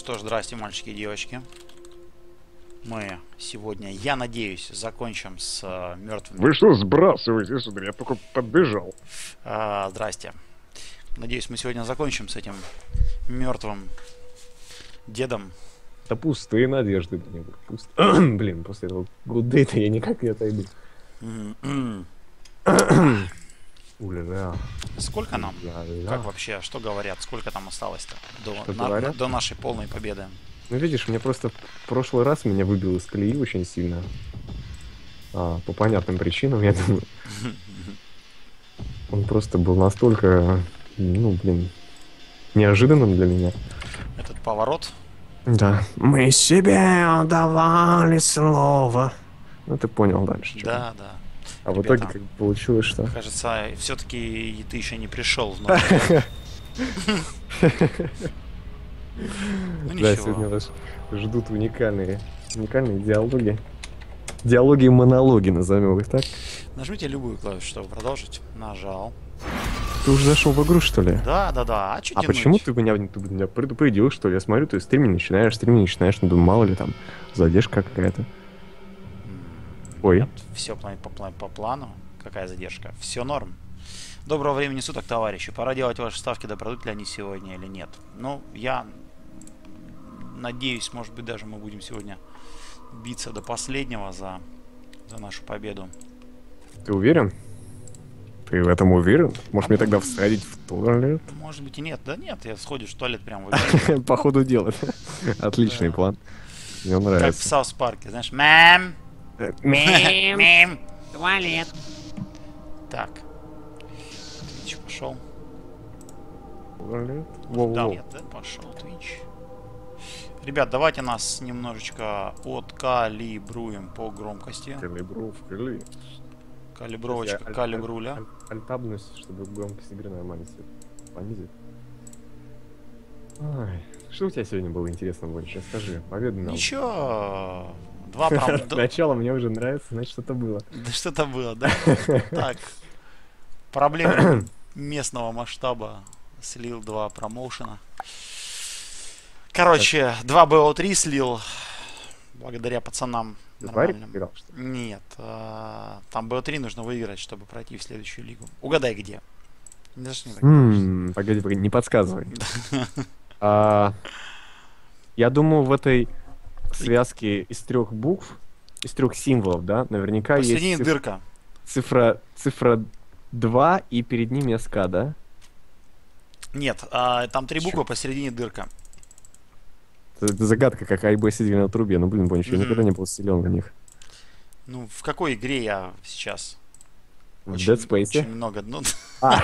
что ж, здрасте, мальчики и девочки. Мы сегодня, я надеюсь, закончим с мертвыми. Вы что сбрасываете, сударь? Я только подбежал. Здрасте. Надеюсь, мы сегодня закончим с этим мертвым дедом. Да пустые надежды, блин. Блин, после этого гудейта я никак не отойду. Уля-ля. Сколько нам? Ля-ля. Как вообще? Что говорят? Сколько там осталось-то до нашей полной победы? Ну видишь, мне просто в прошлый раз меня выбил из колеи очень сильно. По понятным причинам, я думаю. Он просто был настолько, ну, блин, неожиданным для меня. Этот поворот. Да. Мы себе давали слово. Ну ты понял дальше. Да, да. А в Ребята, итоге как получилось, что... Кажется, все-таки ты еще не пришел в ночь. Ну Да, ничего. сегодня вас ждут уникальные диалоги. Диалоги и монологи, назовем их так. Нажмите любую клавишу, чтобы продолжить. Нажал. Ты уже зашел в игру, что ли? Да, да, да. А чё А тянуть? почему ты меня предупредил, что ли? Я смотрю, ты стрим не начинаешь, ну, думаю, мало ли там задержка какая-то. Ой. Нет, все по плану. Какая задержка? Все норм. Доброго времени суток, товарищи. Пора делать ваши ставки, да пройдут ли они сегодня или нет. Ну, я надеюсь, может быть, даже мы будем сегодня биться до последнего за нашу победу. Ты уверен? Ты в этом уверен? Может, мне тогда всадить в туалет? Может быть и нет. Да нет, я сходишь в туалет прямо в игре. По ходу дела. Отличный план. Мне Как в нравится. Саус Парке, знаешь, мэм, мэм. Туалет. Так. Твич пошел. Туалет? Да, Воу-воу. нет, да, пошел Twitch. Ребят, давайте нас немножечко откалибруем по громкости. Калибровка. Калибровочка, калибруля. Альтабность, чтобы громкость игры нормально себе понизить. Ой, что у тебя сегодня было интересного больше? Скажи, поведай нам. Ничего. Начало мне уже нравится, значит что-то было. Да что-то было, да? Так. Проблемы местного масштаба слил 2 промоушена. Короче, 2 BO3 слил. Благодаря пацанам. Барик Нормальным. играл, что ли? Нет. Там BO3 нужно выиграть, чтобы пройти в следующую лигу. Угадай где. Не знаешь, не так. Погоди, не подсказывай. Я думаю, в этой связке из 3 букв, из 3 символов, да, наверняка Посередине есть дырка. цифра 2 и перед ними СК, да? Нет, там 3 буквы, посередине дырка. Это загадка, как АйБ сидели на трубе. Ну, блин, Бонич, я никогда не был силен на них. Ну, в какой игре я сейчас? В Dead Space? Очень много. Ну, А,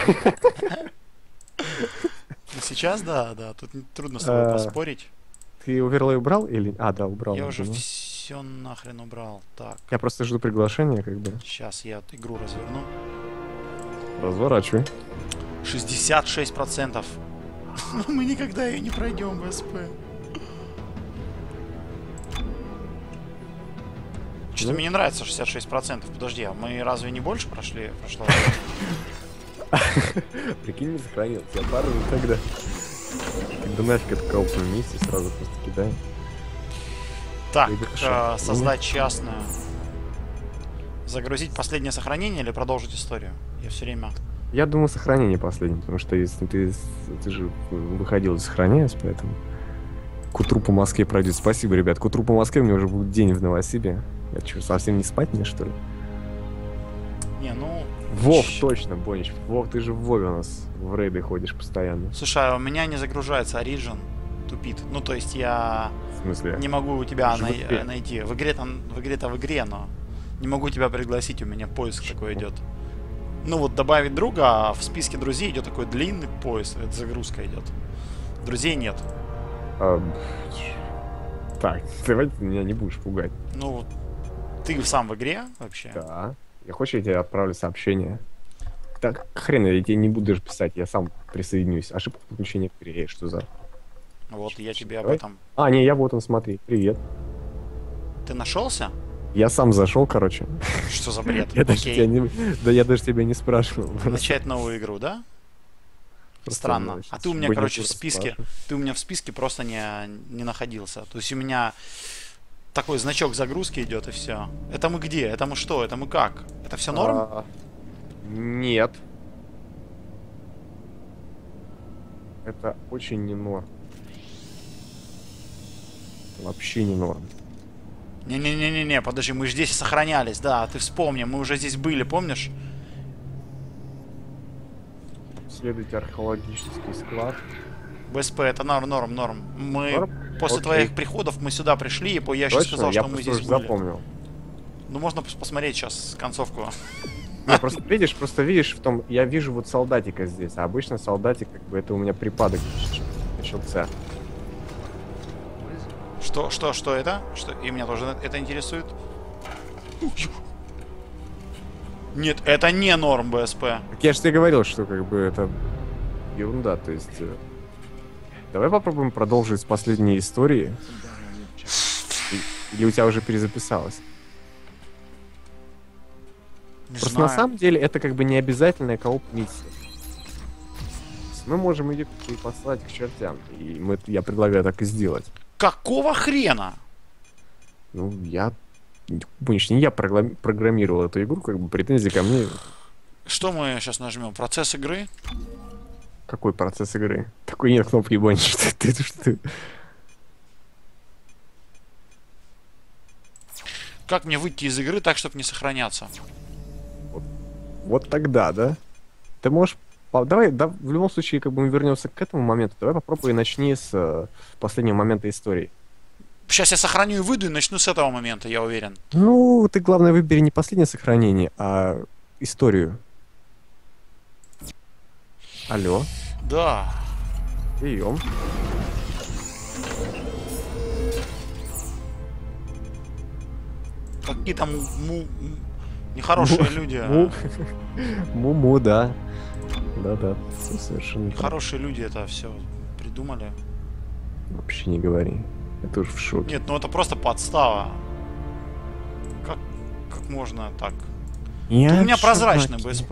ну, сейчас, да. Тут трудно с тобой поспорить. ты оверлей убрал или... Да, убрал. Я уже ну. все нахрен убрал. Так, Я просто жду приглашения, как бы. сейчас я игру разверну. Разворачивай. 66%. Мы никогда ее не пройдем в СП. Что-то мне не нравится 66%. Подожди, а мы разве не больше прошли в прошлый раз? Прикинь, не сохранил. Я пару тогда. Когда нафиг это крупную миссию сразу просто кидаем. Так, Хорошо. создать частную. Загрузить последнее сохранение или продолжить историю? Я все время... Я думаю, сохранение последнее, потому что если ты же выходил, сохраняясь, поэтому к утру по Москве пройдет. Спасибо, ребят. К утру по Москве у меня уже будет день в Новосибе. Я что, совсем не спать мне, что ли? Не, ну... Вов, точно, Бонич. Вов, ты же в Вове у нас в рейды ходишь постоянно. Слушай, а у меня не загружается Origin. Тупит. Ну, то есть я В смысле? не могу у тебя Ты же в игре. найти. В игре-то в игре, но не могу тебя пригласить, у меня поиск такой идет. Ну вот добавить друга, а в списке друзей идет такой длинный поиск, это загрузка идет. Друзей нет. Так, давай ты меня не будешь пугать. Ну вот ты сам в игре вообще? Да. Я хочешь, я тебе отправлю сообщение? Так, хрен, я тебе не буду даже писать, я сам присоединюсь. Ошибка подключения к игре, что за... Вот я тебе об Давай. этом. Не, я вот он, смотри. Привет. Ты нашелся? Я сам зашел, короче. Что за бред? Я даже Окей. тебя не... Да я даже тебя не спрашивал. Начать новую игру, да? Странно. А ты у меня, короче, в списке... спрашивает. Ты у меня в списке просто не находился. То есть у меня такой значок загрузки идет и все. Это мы где? Это мы что? Это мы как? Это все норм? Нет. Это очень не норм. Вообще не норм. Не-не-не-не-не, подожди, мы же здесь и сохранялись, да, ты вспомни, мы уже здесь были, помнишь? Следуйте археологический склад. БСП, это норм. Мы Норм? после Окей. твоих приходов мы сюда пришли, и я сейчас Точно? сказал, Я что мы просто здесь уже были. запомнил. Ну, можно посмотреть сейчас концовку. Не, просто видишь в том, я вижу вот солдатика здесь, а обычно солдатик, как бы, это у меня припадок начался. Что это? Что? И меня тоже это интересует. Нет, это не норм БСП. Так я же тебе говорил, что как бы это ерунда, то есть... Давай попробуем продолжить с последней истории. Или у тебя уже перезаписалось? Не Просто знаю. на самом деле это как бы не обязательная кооп-миссия. Мы можем ее послать к чертям, и я предлагаю так и сделать. Какого хрена? Ну, Помнишь, не я программировал эту игру, как бы претензии ко мне. Что мы сейчас нажмем? Процесс игры? Какой процесс игры? Такой нет кнопки ебань, что ты. Как мне выйти из игры так, чтобы не сохраняться? Вот тогда, да? Ты можешь... Давай, в любом случае, как бы мы вернемся к этому моменту. Давай попробуй и начни с последнего момента истории. Сейчас я сохраню и выйду, и начну с этого момента, я уверен. Ну, ты, главное, выбери не последнее сохранение, а историю. Алло, Да. прием. Какие там нехорошие люди. Муму, да. Да, все совершенно так. Хорошие люди это все придумали. Вообще не говори. Я тоже в шоке. Нет, ну это просто подстава. Как можно так? У меня прозрачный БСП.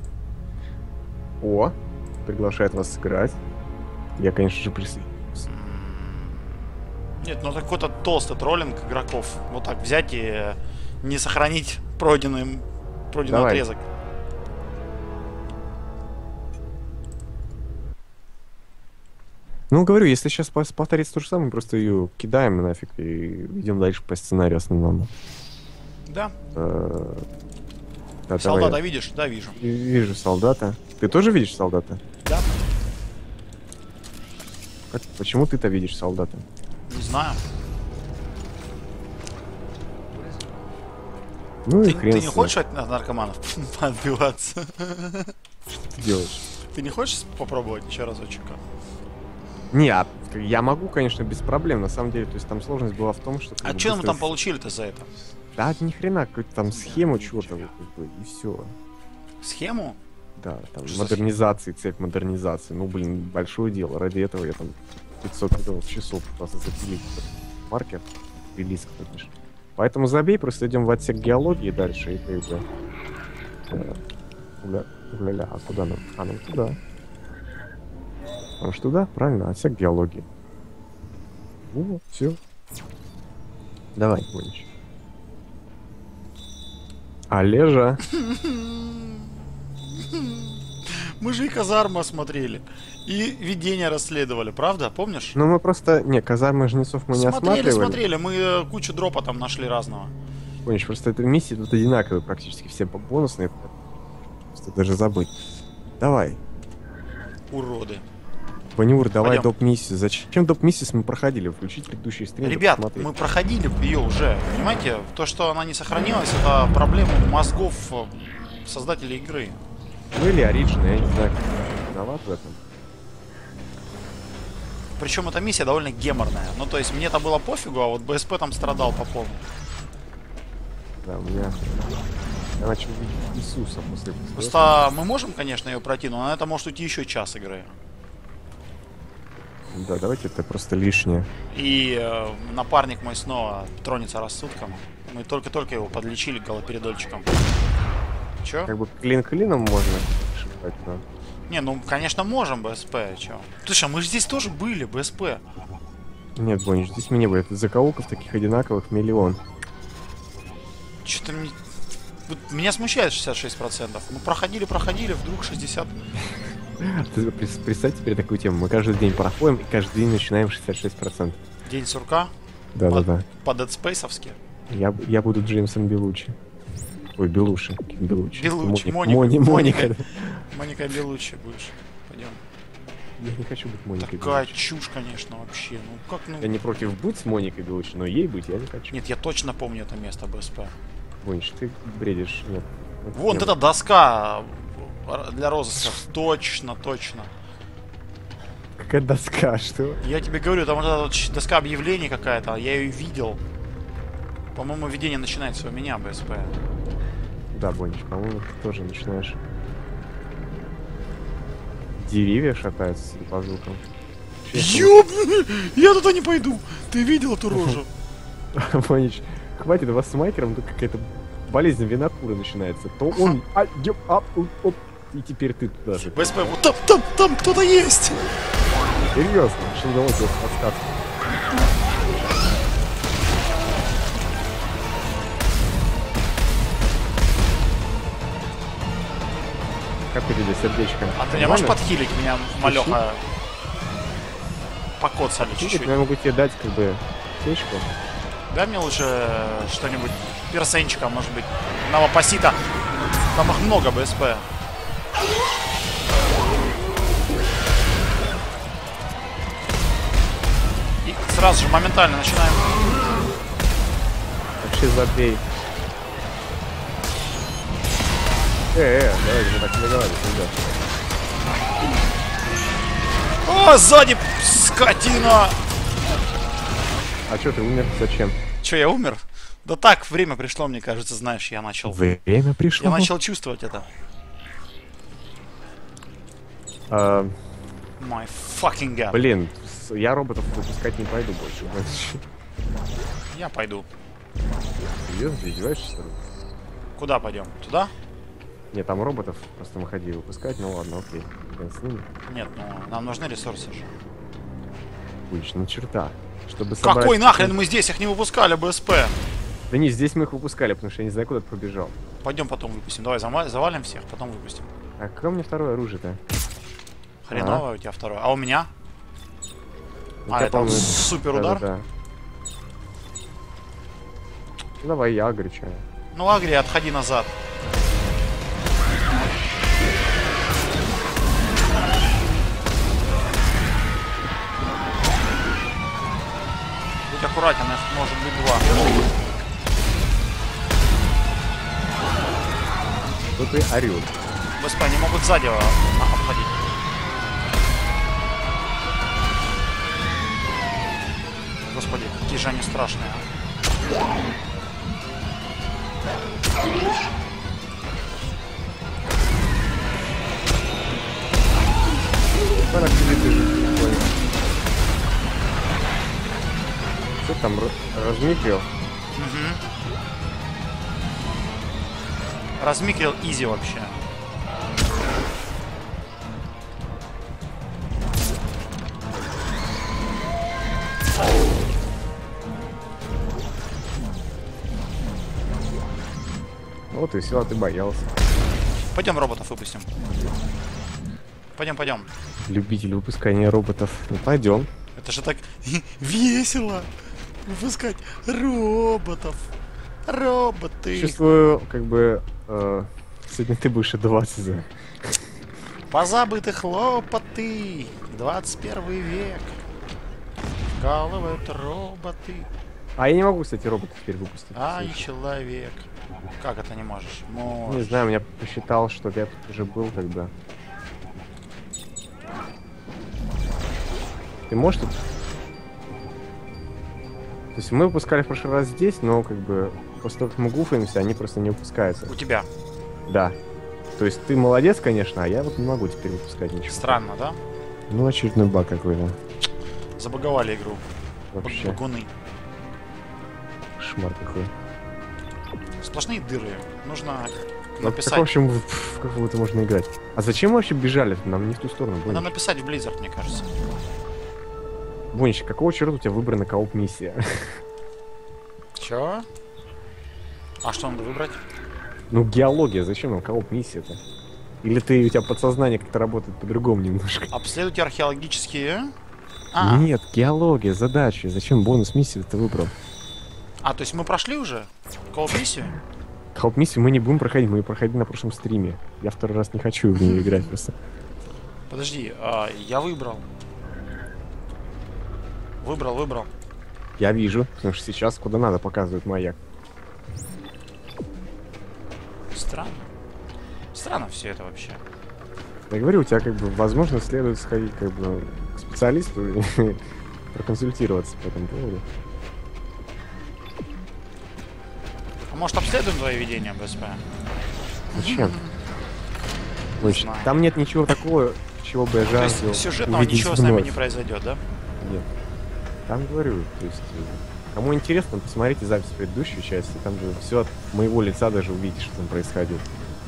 О, приглашает вас сыграть. Я, конечно же, присоединюсь. Нет, ну это какой-то толстый троллинг игроков. Вот так взять и не сохранить пройденный Давай. отрезок. Ну, говорю, если сейчас повторится то же самое, просто ее кидаем нафиг и идем дальше по сценарию основному. Да. Да, Солдата давай. видишь? Да, вижу. Вижу солдата. Ты тоже видишь солдата? Да. Почему ты-то видишь солдата? Не знаю. Ну и Ты хрен не с ним. хочешь от наркоманов отбиваться? Что ты делаешь? Ты не хочешь попробовать еще разочек? Не, я могу, конечно, без проблем, на самом деле. То есть там сложность была в том, что... как А бы что мы быстро там получили-то за это? Да, ни хрена, какую-то там схему чёртову, как бы, и все. Схему? Да, там Что за модернизации, цепь модернизации. Ну, блин, большое дело. Ради этого я там 500 часов просто запилил маркер, релиз, кто пишет. Поэтому забей, просто идем в отсек геологии дальше, и ты уже... Уля-ля, а куда нам? А, нам туда. Может туда? Правильно, отсек геологии. Ну, все. Давай, Вонич. Олежа. Мы же и казарму осмотрели. И видение расследовали, правда? Помнишь? Ну мы просто... Не, казармы жнецов мы не осматривали. Смотрели. Мы кучу дропа там нашли разного. Вонич, просто это миссии тут одинаковые практически. Все бонусные. Просто даже забыть. Давай. Уроды. Ванюр, давай Пойдем. доп-миссию. Зачем доп-миссию мы проходили? Включить предыдущий стрим. Ребят, посмотреть. мы проходили ее уже. Понимаете? То, что она не сохранилась, это проблема мозгов создателей игры. Ну или Origin, я не знаю, кто виноват в этом. Причем эта миссия довольно геморная. Ну, то есть мне-то было пофигу, а вот БСП там страдал по полной. Да, у меня... Я начал видеть Иисуса после... Просто мы можем, конечно, ее пройти, но на это может уйти еще час игры. Да, давайте это просто лишнее. И напарник мой снова тронется рассудком. Мы только-только его подлечили галоперидольчиком. Чё? Как бы клин клином можно шептать, но... Не, ну, конечно, можем БСП, чё. Слушай, а мы же здесь тоже были, БСП. Нет, Бонич, здесь мне бы. Это закоулков таких одинаковых миллион. Что-то мне... Вот меня смущает 66%. Мы проходили, вдруг 60. Ты представь теперь такую тему. Мы каждый день проходим и каждый день начинаем 66%. День сурка? Да-да-да. По Dead Space'овски? Я буду Джеймсом Белучи. Ой, Белуши. Белучи. Белучи, Моника. Моника Белучи будешь. Пойдем. Я не хочу быть Моникой Такая Белучи. чушь, конечно, вообще. Ну как, ну... Я не против быть с Моникой Белучи, но ей быть я не хочу. Нет, я точно помню это место БСП. Бонич, ты бредишь. Нет. Вон Нет. эта доска для розысков. Точно. Какая доска, что? Я тебе говорю, там вот эта вот доска объявлений какая-то, я ее видел. По-моему, видение начинается у меня, БСП. Да, Бонич, по-моему, ты тоже начинаешь. Деревья шатаются, судя по звукам. Ёб! Я туда не пойду! Ты видел эту рожу? Бонич, хватит, у вас с Майкером тут какая-то болезнь винокура начинается. То он... И теперь ты туда же. БСП, вот там кто-то есть! Серьезно, что удалось сделать подсказку? Как у тебя сердечко? А ты не можешь подхилить меня, малёха? Покоцали чуть-чуть. Я могу тебе дать, как бы, течку. Дай мне лучше что-нибудь персенчика, может быть, новопосита. Там их много, БСП. И сразу же моментально начинаем. Вообще забей. Давайте мы так не договаривались, ребят. О, сзади, скотина! А чё, ты умер? Зачем? Че, я умер? Да так, время пришло, мне кажется, знаешь, я начал... Время пришло. Я начал чувствовать это. My fucking god. Блин, я роботов выпускать не пойду больше. Я пойду. Серьезно, ты издеваешься, что ли? Куда пойдем? Туда? Нет, там роботов просто мы ходили выпускать, ну ладно, окей. Хрен с ними. Нет, ну нам нужны ресурсы же. Будешь, ну черта. Чтобы собрать... Какой нахрен мы здесь их не выпускали, БСП? Да не, здесь мы их выпускали, потому что я не знаю, куда ты побежал. Пойдем потом выпустим. Давай завалим всех, потом выпустим. А какое мне второе оружие-то? Хреновое у тебя второе. А у меня? У А, тебя, это по-моему, супер удар? Да. Ну, давай я агрю, чё. Ну, Агри, отходи назад. Будь аккуратен, их может быть два. Тут и орёт. БСП, они могут сзади обходить. Господи, какие же они страшные. Что там, размикрил? Размикрил изи вообще. Вот и все, а ты боялся. Пойдем роботов выпустим. Пойдем. Любитель выпускания роботов. Ну, пойдем. Это же так весело. Выпускать роботов. Роботы. Чувствую, как бы, сегодня ты будешь отдуваться за... Позабыты хлопоты. 21 век. Вкалывают роботы. А я не могу, кстати, роботов теперь выпустить. Ай, слушай. человек. Как это не можешь? Не Можешь. знаю, я посчитал, что я тут уже был тогда. Ты можешь тут... То есть мы выпускали в прошлый раз здесь, но как бы после того, как мы гуфаемся, они просто не выпускаются. У тебя. Да. То есть ты молодец, конечно, а я вот не могу теперь выпускать ничего. Странно, да? Ну, очередной баг какой-то. Забаговали игру. Вообще. Багуны. Кошмар какой. Сплошные дыры. Нужно Ну, написать. так, в общем, в как в это можно играть? А зачем мы вообще бежали? Нам не в ту сторону. Надо написать в Blizzard, мне кажется. Бонич, какого черта у тебя выбрана кооп-миссия? Чё? А что надо выбрать? Ну, геология, зачем нам кооп-миссия-то? Или у тебя подсознание как-то работает по-другому немножко? Обследуйте археологические... А, Нет, геология, задачи. Зачем бонус-миссию ты выбрал? то есть мы прошли уже? Кооп-миссию? Кооп-миссию мы не будем проходить, мы ее проходили на прошлом стриме. Я второй раз не хочу в нее играть просто. Подожди, я выбрал. Выбрал. Я вижу, потому что сейчас куда надо показывает маяк. Странно. Странно все это вообще. Я говорю, у тебя как бы возможно следует сходить как бы к специалисту и проконсультироваться по этому поводу. А может обследуем твои видения, БСП? Зачем? Не знаю. Там нет ничего такого, чего бы я То жаждал. есть сюжетного увидеть ничего с нами вновь. не произойдет, да? Нет. Там говорю, то есть, кому интересно, посмотрите запись предыдущей части, там же все от моего лица даже увидишь, что там происходит.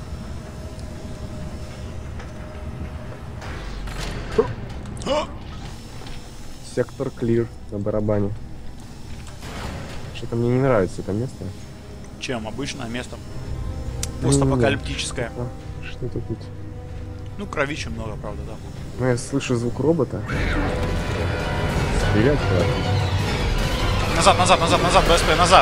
Сектор клир на барабане. Что-то мне не нравится это место. Чем? Обычное место. Постапокалиптическое. Что-то тут. Ну, кровища много, правда, да. Ну, я слышу звук робота. Стрелять, правда. Назад, БСП, назад!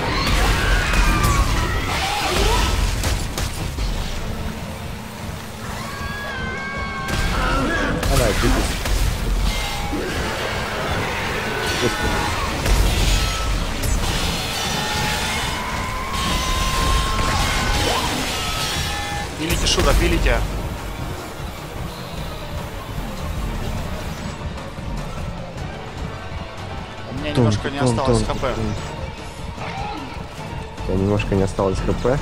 Давай, двигайся. Господи. Пилите, Шуда, пилите. У меня немножко не осталось хп. У меня немножко не осталось хп.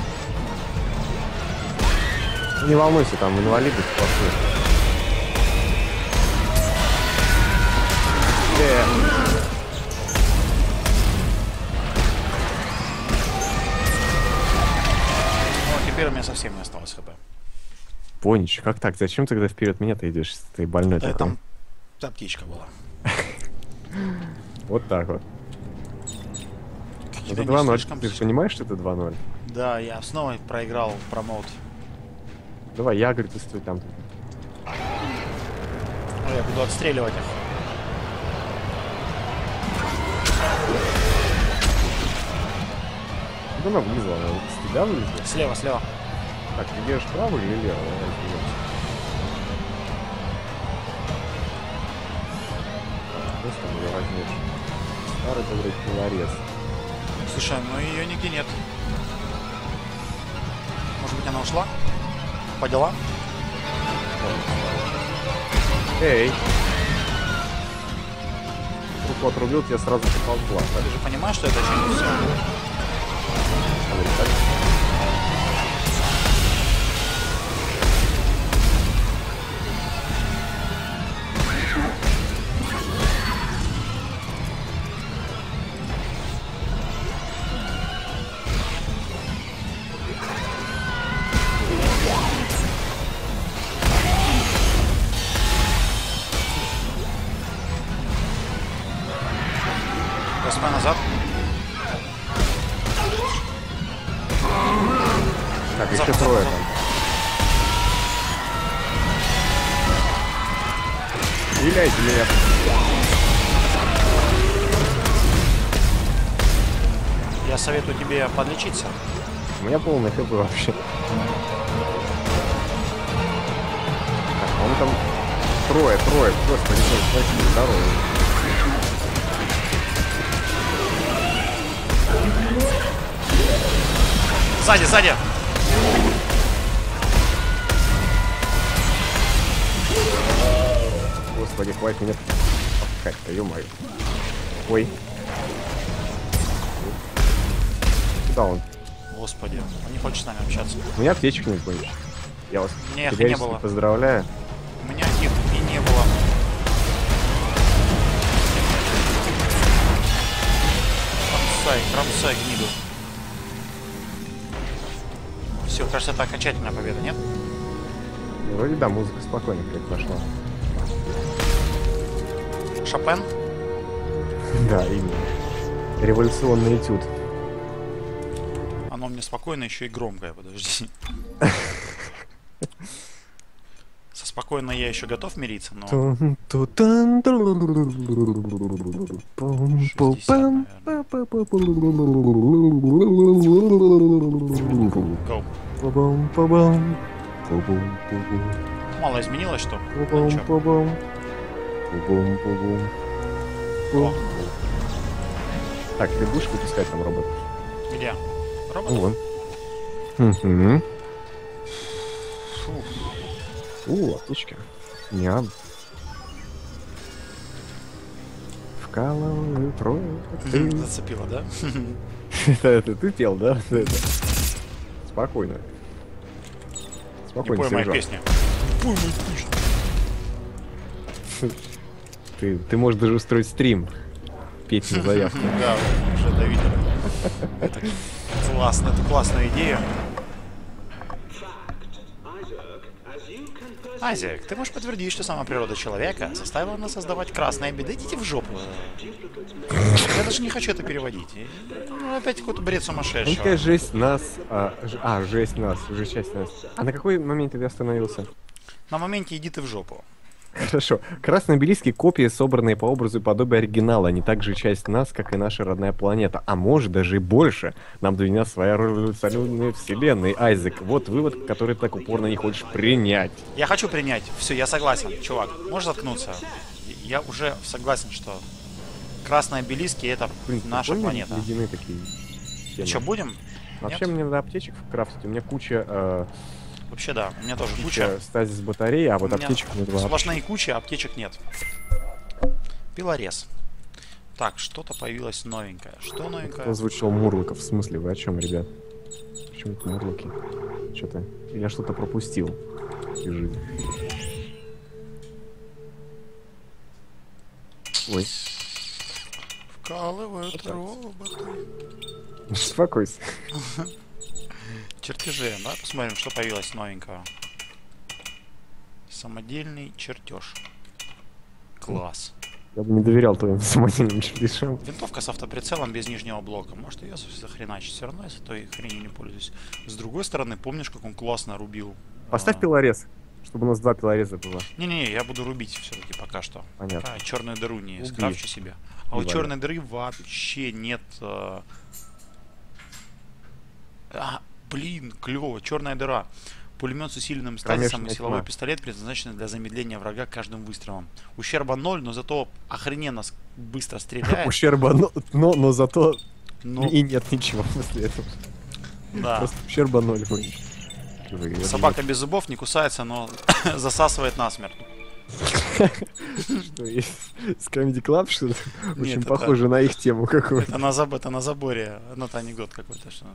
Не волнуйся, там инвалиды сплошные. Ну, теперь у меня совсем не осталось хп. Понич, как так? Зачем тогда вперед меня-то идешь, если ты больной Да, такой? там та птичка была. Вот так вот. Тебя Это не 2-0. слишком Ты же понимаешь, что это 2-0? Да, я снова проиграл промоут. Давай, я, говорю, ты стой там. Я буду отстреливать их. Куда она влезла? Она с тебя вылезла? Слева. Так, ты держишь право или лево? Давай, разберемся. Просто ее возьмешь. Старый добрый пилорез. Слушай, ну ее нигде нет. Может быть, она ушла? По делам? Эй! Руку отрубил, тебя сразу поползла. Ты же понимаешь, что это еще не все? БСП назад. Так, Назад, еще трое назад. там. Стреляйте меня. Я советую тебе подлечиться. У меня полный хп вообще. Так, он там... Трое. Господи, спасибо, здорово. Сзади! Господи, хватит меня пахать-то, ё-моё. Ой. Куда он? Господи, он не хочет с нами общаться. У меня аптечек нет больше. Я вас Нет, и не категорически было. поздравляю. У меня их и не было. Кромсай, гниду. Все, кажется, это окончательная победа, нет? Вроде да, музыка спокойно как пошла. Шопен? Да, именно. Революционный этюд. Оно мне спокойно, еще и громкое, подожди. Со спокойно я еще готов мириться, но... 60, Go. Мало изменилось, что? Ну, чё? О, Так, ты будешь выпускать там робот? где? Робот? Ну, вон. Угу. Фу. Аптечка. Ням. Вкалываю проводы. Зацепило, да? Это ты пел, да? Это. Спокойно. Не Спокойно, пой мою сержант. песню. Пой мою песню. Ты можешь даже устроить стрим. Петь на заявку. Да, уже довидели. Это классно, это классная идея. Айзек, ты можешь подтвердить, что сама природа человека заставила нас создавать красные беды? Идите в жопу. Я даже не хочу это переводить. Ну, опять какой-то бред сумасшедшего. Какая жесть нас... жесть нас, уже часть нас. А на какой момент ты остановился? На моменте иди ты в жопу. Хорошо. Красные обелиски — копии, собранные по образу и подобию оригинала. Они также часть нас, как и наша родная планета. А может, даже и больше. Нам доведена своя революционная вселенная. Айзек, вот вывод, который ты так упорно не хочешь принять. Я хочу принять. Все, я согласен, чувак. Можешь заткнуться? Я уже согласен, что красные обелиски — это Блин, наша прикольные планета. ледяные такие темы. Что, будем? Вообще Нет? мне надо аптечек крафтить. У меня куча, Вообще да, у меня тоже куча. стазис батареи, а вот У меня аптечек мне два. сплошные кучи, а аптечек нет. Пилорез. Так, что-то появилось новенькое. Что новенькое? Озвучил Мурлоков. В смысле, вы о чем, ребят? Почему это Мурлоки? Что-то... Или я что-то пропустил из жизни. Ой. Вкалывают роботы. Успокойся. Чертежи. Давай посмотрим, что появилось новенького. Самодельный чертеж. Класс. Я бы не доверял твоим самодельным чертежам. Винтовка с автоприцелом без нижнего блока. Может ее захреначить. Все равно я с той хренью не пользуюсь. С другой стороны, помнишь, как он классно рубил? Поставь пилорез, чтобы у нас 2 пилореза было. Не-не-не, я буду рубить все-таки пока что. Понятно. Пока черную дыру не Убей. скрафчу себе. А у Убивай. черной дыры вообще нет... блин, клево. Черная дыра. Пулемет с усиленным стазисом и Кромешная силовой тьма. пистолет предназначены для замедления врага каждым выстрелом. Ущерба 0, но зато охрененно быстро стреляет. Ущерба, но зато Но, и нет ничего после этого. да. Просто ущерба 0 будет. Собака без зубов не кусается, но засасывает насмерть. Что, есть с Comedy Club что-то? Очень это- похоже на их тему какую-то. Это на заборе. Ну, это анекдот какой-то. Что...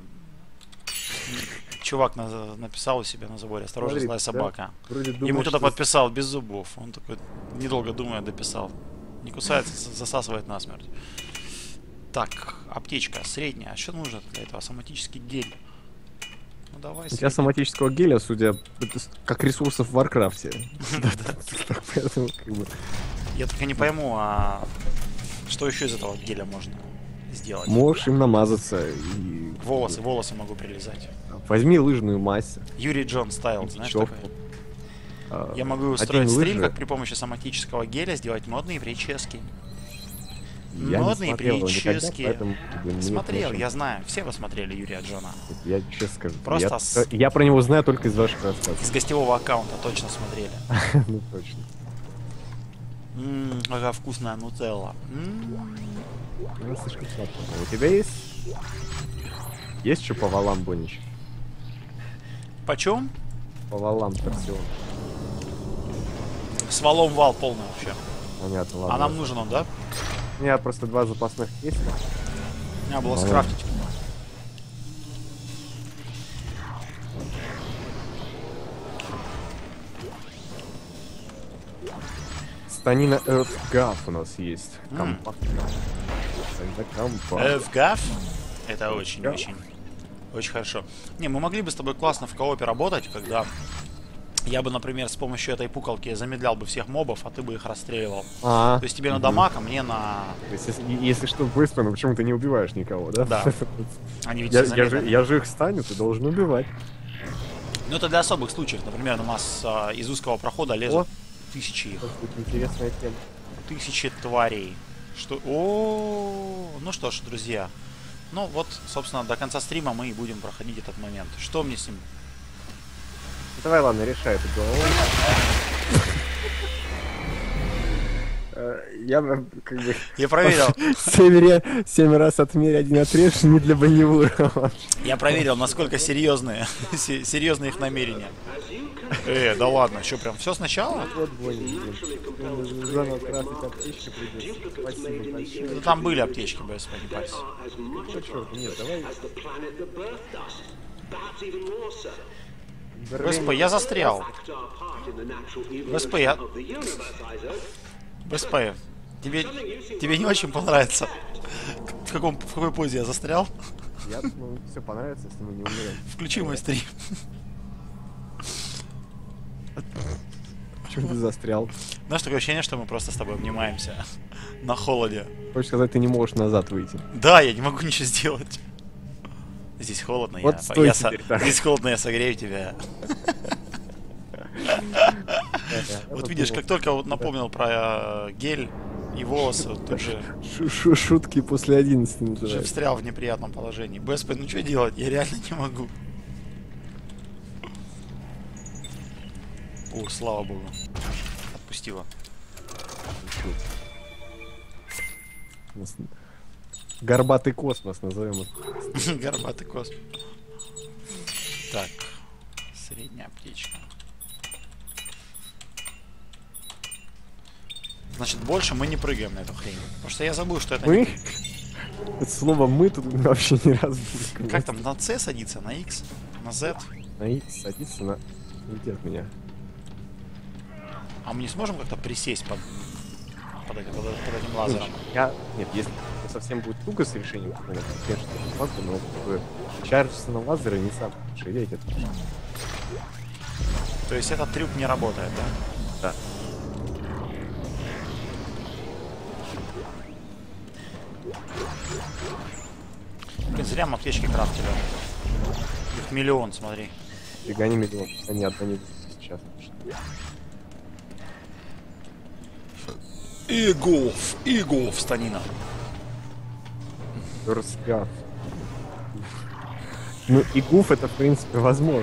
Чувак написал у себя на заборе: осторожно, Смотри, злая да, собака. Вроде Ему думаешь, кто-то что- подписал без зубов. Он такой, недолго думая, дописал. Не кусается, засасывает насмерть. Так, аптечка средняя. А что нужно для этого? Соматический гель. Ну давай. У тебя средний. соматического геля, судя как ресурсов в Варкрафте. Поэтому, как бы, Я только не пойму, а что еще из этого геля можно сделать? можешь им намазаться и... Волосы могу прилезать. Возьми лыжную мазь. Юрий Джон стайл, знаешь Бечевку. такой? Я могу устроить одень стрим, лыжи. как при помощи соматического геля сделать модные прически. Я не Модные смотрел его никогда, прически. поэтому, как бы, мне Смотрел, тоже- я знаю. Все вы смотрели Юрия Джона. Я честно скажу. Просто Я про него знаю только из ваших рассказов. Из гостевого аккаунта точно смотрели. Ну точно. Какая вкусная нутелла. Ну, слишком сладко. У тебя есть... Есть что по валам, Бонич? Почем? По валам торсион. С валом вал полный вообще. Понятно, А ладно. нам нужен он, да? У меня просто 2 запасных есть. Надо было Валом. скрафтить. Станина Earth Gaff у нас есть. М. Компактно. Это компакт. FGAF? Это FGAF. очень хорошо. Не, мы могли бы с тобой классно в коопе работать, когда Я бы, например, с помощью этой пукалки замедлял бы всех мобов, а ты бы их расстреливал. А, То есть тебе на дамаг, а мне на... то есть, если что, быстро, ну почему ты не убиваешь никого, да? Да. Они ведь все замедлены. Я же их стану, ты должен убивать. Ну это для особых случаев. Например, у нас из узкого прохода лезут О. тысячи их. Вот тут интересная тема. Тысячи тварей. Что? О, ну что ж, друзья. Ну вот, собственно, до конца стрима мы и будем проходить этот момент. Что мне с ним? Давай, ладно, решай эту голову. Я как бы... Я проверил. 7 раз отмерь, 1 отрежь, не для Болливура. Я проверил, насколько серьезные их намерения. Да ладно, что, прям все сначала? Вот больно. Заново красить аптечки придется. Спасибо большое. Ну там были аптечки, БСП, не парься. Ну, черт, нет, давай. БСП, я застрял. БСП, БСП, тебе не очень понравится. В какой позе я застрял? Я, ну, все понравится, если мы не умрем. Включи мой стрим. Почему ты застрял? Знаешь, такое ощущение, что мы просто с тобой обнимаемся на холоде. Хочешь сказать, ты не можешь назад выйти? Да, я не могу ничего сделать. Здесь холодно, Вот стой теперь так. Здесь холодно, я согрею тебя. Вот видишь, как только вот напомнил про гель и волосы, тут же Шутки после 11 уже называется. встрял в неприятном положении. БСП, ну что делать? Я реально не могу. О, слава богу. Отпустила. Горбатый космос назовем это. Горбатый космос. Так, средняя аптечка. Значит, больше мы не прыгаем на эту хрень. Потому что я забыл, что это Мы? не... Это слово мы тут вообще ни разу не Как там, на C садится, на X, на Z? На X садится на... Уйди от меня. А мы не сможем как-то присесть под этим лазером? Нет, если совсем будет туго с решением, то, конечно, не могу, но как бы чаржиться на лазеры не сам шереть это. То есть этот трюк не работает, да? Да. Блин, зря мы аптечки крафтили. Их миллион, смотри. Фига не миллион, они одна не будет сейчас. Игов, станина. Раскаф. Ну и гуф это в принципе возможно.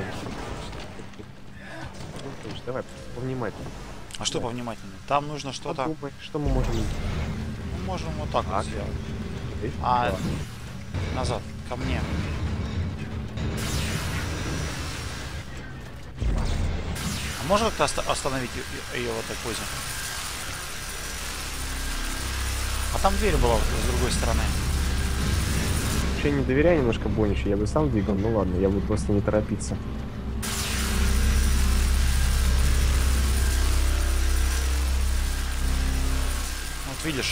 Ну, слушай, давай повнимательнее. А что повнимательнее? Там нужно что-то... Подумай, что мы можем сделать? Мы можем вот так вот Так. сделать. Эй, А, да. назад, ко мне. А можно как-то остановить ее в этой позе? А там дверь была с другой стороны. Вообще не доверяю немножко Боничу, я бы сам двигал, ну ладно, я буду просто не торопиться. Вот видишь?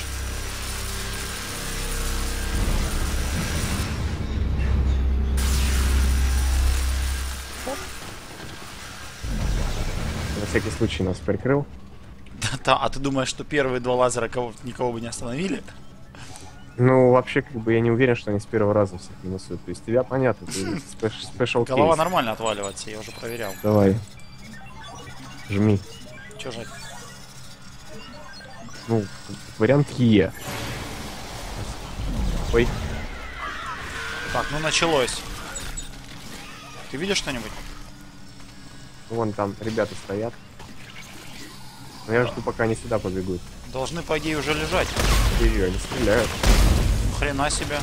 На всякий случай нас прикрыл. Да, а ты думаешь, что первые два лазера никого бы не остановили? Ну, вообще, как бы я не уверен, что они с первого раза всех минусуют. То есть тебя понятно, ты спешл Голова кейс. нормально отваливается, я уже проверял. Давай. Жми. Чё жать? Ну, вариант Е. Ой, Так, ну началось. Ты видишь что-нибудь? вон там ребята стоят. Но я жду, пока они сюда побегут. Должны, по идее, уже лежать. И они стреляют. Хрена себе.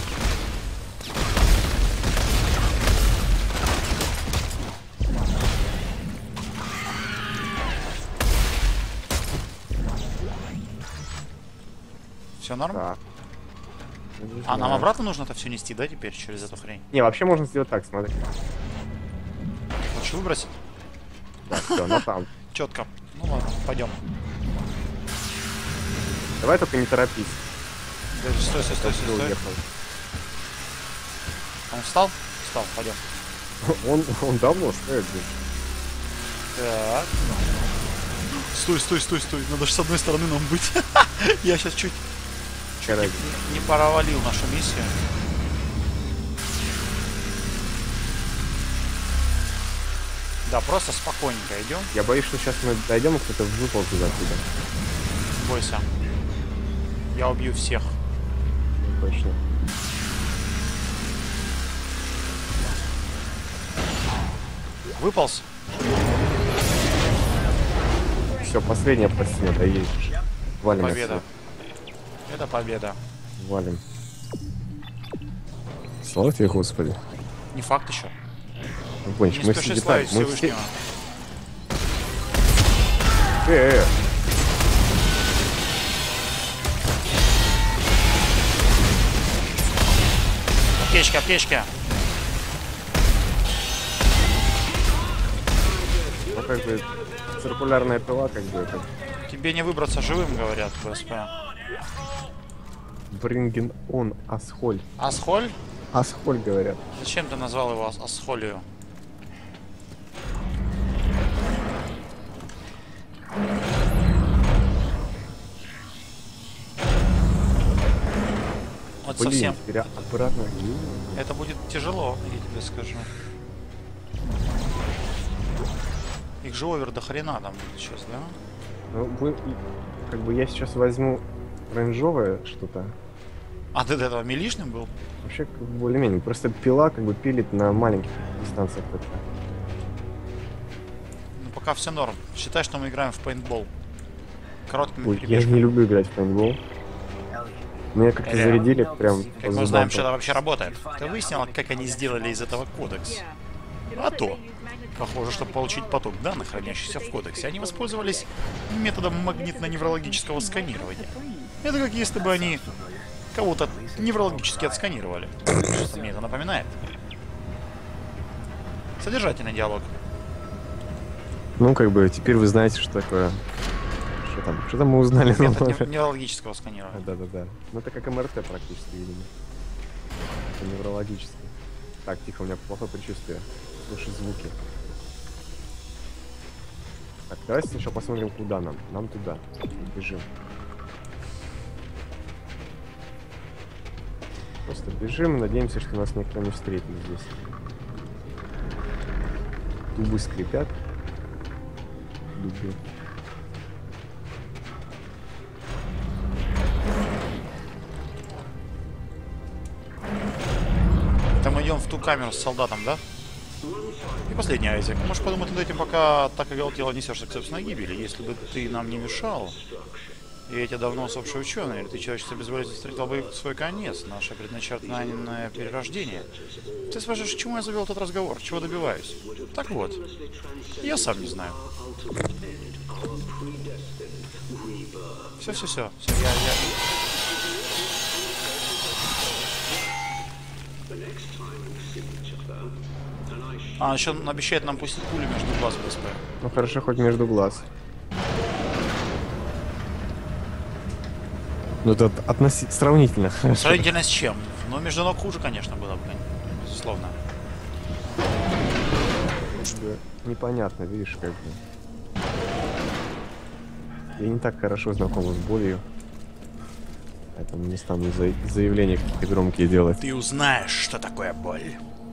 Все норм? Так. Ну, не А нам знаю. обратно нужно это все нести, да, теперь через эту хрень? Не, вообще можно сделать так, смотри. Хочешь выбросить? Да, все, ну там. Четко. Ну ладно, пойдем. Давай только не торопись. Стой, стой, стой, Ты стой. уехал. Он встал? Встал, пойдем. Он давно стоит здесь. Так. Стой, стой, стой, стой. Надо же с одной стороны нам быть. Я сейчас чуть не провалил нашу миссию. Да, просто спокойненько идем. Я боюсь, что сейчас мы дойдем, и кто-то выпал туда-туда. Бойся. Я убью всех. Точно. Выполз? Все, последняя по стене, доедешь. Валим. Победа. отсюда. Это победа. Валим. Слава тебе, Господи. Не факт еще. Ну, Бонч, Не мы спеши все славить детали. Мы все... Всевышнего. Аптечка, аптечка. Ну, как бы, циркулярная пила, как бы, это... Тебе не выбраться живым, говорят в СП. Bringing on Асхоль. Асхоль? Асхоль, говорят. Зачем ты назвал его Асхолью? Вот Блин, совсем. теперь обратно. Это будет тяжело, я тебе скажу. Их же овер до хрена там будет сейчас, да? Ну, как бы я сейчас возьму рейнджовое что-то. А ты до этого милишным был? Вообще, как бы, более-менее. Просто пила как бы пилит на маленьких дистанциях. Ну пока все норм. Считай, что мы играем в пейнтбол. Короткими Ой, я перебежками. не люблю играть в пейнтбол. Меня как-то зарядили прям... Как по мы зубам. знаем, что это вообще работает. Ты выяснила, как они сделали из этого кодекс? А то. Похоже, чтобы получить поток данных, хранящихся в кодексе, они воспользовались методом магнитно-неврологического сканирования. Это как если бы они кого-то неврологически отсканировали. Что мне это напоминает. Содержательный диалог. Ну, как бы, теперь вы знаете, что такое... Что там мы узнали? Метод неврологического сканирования. Да-да-да. Ну, это как МРТ практически, видимо. Это неврологически. Так, тихо, у меня плохое предчувствие. Слушай звуки. Так, давайте сначала посмотрим, куда нам. Нам туда. Бежим. Просто бежим и надеемся, что нас никто не встретит здесь. Дубы скрипят. Дубы. Там идем в ту камеру с солдатом, да? И последний, Айзек. Можешь подумать над этим, пока так оголтело несешься к собственной гибели. Если бы ты нам не мешал, и эти давно усопшие ученые, или ты человечество без болезни встретил бы свой конец, наше предначертанное перерождение. Ты спрашиваешь, к чему я завел этот разговор, чего добиваюсь? Так вот, я сам не знаю. Все, я... А, еще он обещает нам пустить пулю между глаз в СП. Ну хорошо, хоть между глаз. Ну это сравнительно. Сравнительно с чем? Ну, между ног хуже, конечно, было бы, безусловно. Непонятно, видишь, как бы. Я не так хорошо знаком с болью. Поэтому не стану заявления какие-то громкие делать. Ты узнаешь, что такое боль.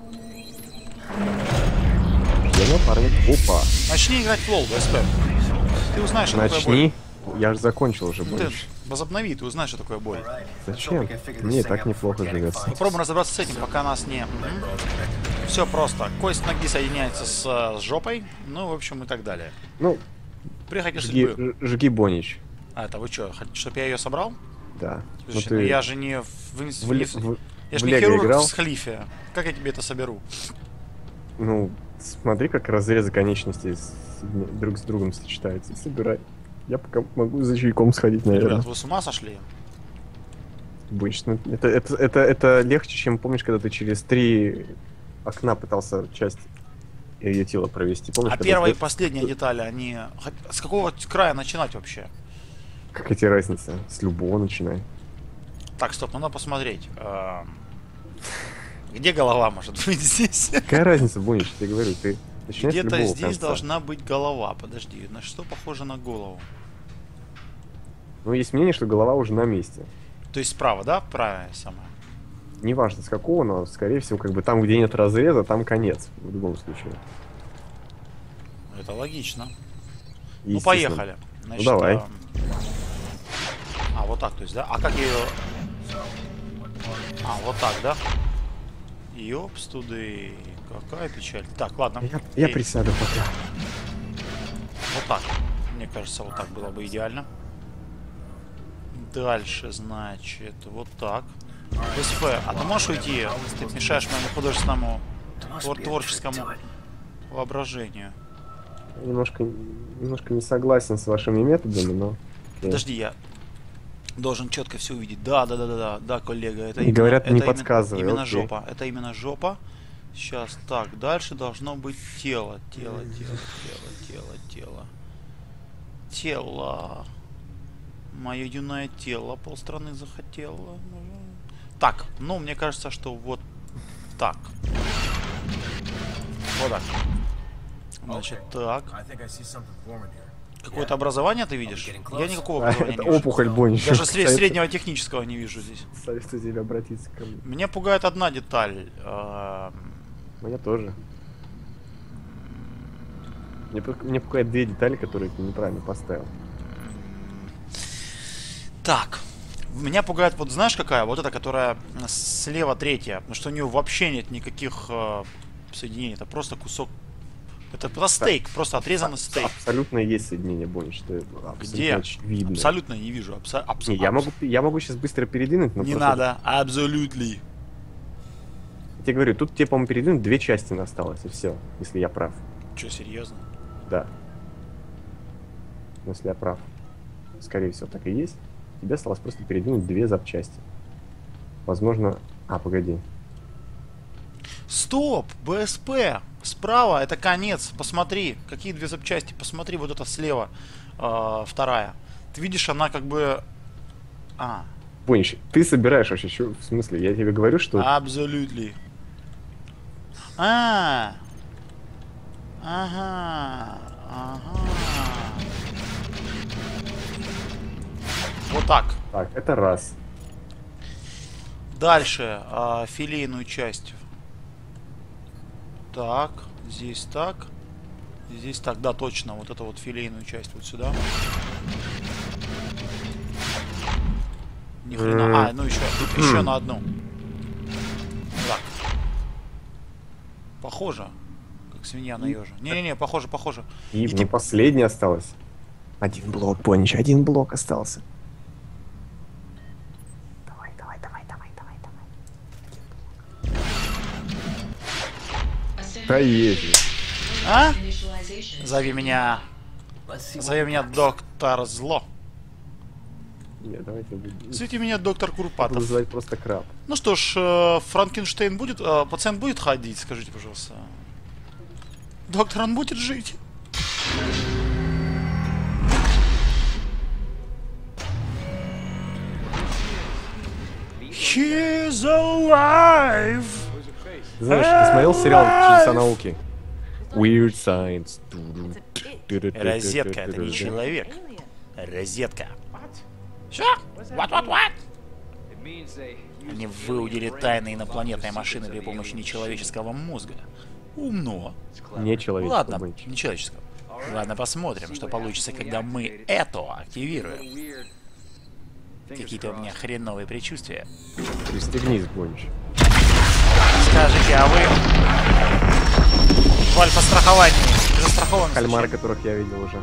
Я напарник. Опа. Начни играть в лол в СП. Ты узнаешь, что такое боль. Начни. Я же закончил уже Ты больше. возобнови, ты узнаешь, что такое боль. Зачем? Мне и так неплохо живется. Попробуем разобраться с этим, пока нас не... Все просто. Кость ноги соединяется с жопой, ну, в общем, и так далее. Ну, Приходи судьбы. жги Бонич. А, это вы что, хотите, чтобы я ее собрал? Да. Слушай, Ну, ну ты я же не... Я же в не Лего хирург играл? в Схлифе. Как я тебе это соберу? Ну, смотри, как разрезы конечностей друг с другом сочетаются. Собирай. Я пока могу за чайком сходить, наверное. Ребят, вы с ума сошли? Будешь, ну, это легче, чем помнишь, когда ты через 3 окна пытался часть ее тела провести. Помнишь, А когда первая и ты- последняя детали, они... С какого края начинать вообще? Какая тебе разница? С любого начинай. Так, стоп, надо посмотреть. Где голова может быть здесь? Какая разница, Бонич, я тебе говорю, ты Начинается с Где-то любого здесь конца. должна быть голова. Подожди, на что похоже на голову? Ну, есть мнение, что голова уже на месте. То есть справа, да? Правая самая. Неважно с какого, но, скорее всего, как бы там, где нет разреза, там конец. В любом случае. Это логично. Ну, Естественно. поехали. Значит, давай. вот так, то есть, да? А как я ее... вот так, да? Ёпс туды. Какая печаль. Так, ладно. Я Эй, присяду пока. Вот так. Мне кажется, вот так было бы идеально. Дальше, значит, вот так. СП, а ты можешь уйти? Ты мешаешь моему художественному творческому воображению. Я немножко не согласен с вашими методами, но... Подожди, я должен четко все увидеть. Да, коллега, это И говорят, не это подсказывай, именно окей. жопа. Это именно жопа. Сейчас, так, дальше должно быть тело. Тело. Мое юное тело полстраны захотело. Так, ну, мне кажется, что вот так. Вот так. Значит, так. Какое-то образование ты видишь? Я никакого образования Это не вижу. опухоль Бонич. Даже среднего технического не вижу здесь. Советую тебе обратиться ко мне. Меня пугает одна деталь. Меня тоже. Мне пугает две детали, которые ты неправильно поставил. Так. Меня пугает, вот знаешь какая? Вот эта, которая слева третья. Потому что у нее вообще нет никаких соединений. Это просто кусок. Это стейк, просто отрезанный стейк. Абсолютно есть соединение Бонич. Где? Очевидно. Абсолютно не вижу. Не, я могу сейчас быстро передвинуть, но Не просто- надо. Абсолютно. Я тебе говорю, тут тебе, по-моему, передвинуть две части осталось, и все, если я прав. Че, серьезно? Да. Если я прав. Скорее всего, так и есть. Тебе осталось просто передвинуть две запчасти. Возможно... погоди. Стоп! БСП! Справа это конец. Посмотри, какие две запчасти. Посмотри, вот это слева. Вторая. Ты видишь, она как бы... Бонич, ты собираешь вообще, что, в смысле? Я тебе говорю, что... Абсолютно. Ага. Вот так. Так, это раз. Дальше филейную часть. Так, здесь так. Здесь так, да, точно. Вот это вот филейную часть вот сюда. Ни хрена. Ну еще на одну. Так. Похоже. Как свинья на ежа. Не-не-не, похоже. И ну, последний осталось. Один блок, Бонич, один блок остался. Давай. Да есть. Зови меня доктор Зло. Нет, давайте будем... Зовите меня доктор Буду Курпатов. называть просто краб. Ну что ж, Франкенштейн будет, пациент будет ходить, скажите, пожалуйста. Доктор, он будет жить? He's alive! Знаешь, ты смотрел сериал «Чудеса науки»? Weird Science. Розетка, это не человек. Розетка. Что? What? Они выудили тайны инопланетной машины при помощи нечеловеческого мозга. Умно. Не человек. Ладно, нечеловеческого. Ладно, посмотрим, что получится, когда мы это активируем. Какие-то у меня хреновые предчувствия. Пристегнись, Бонич. Скажите, а вы в альфа-страховании застрахованы? Кальмары, которых я видел уже.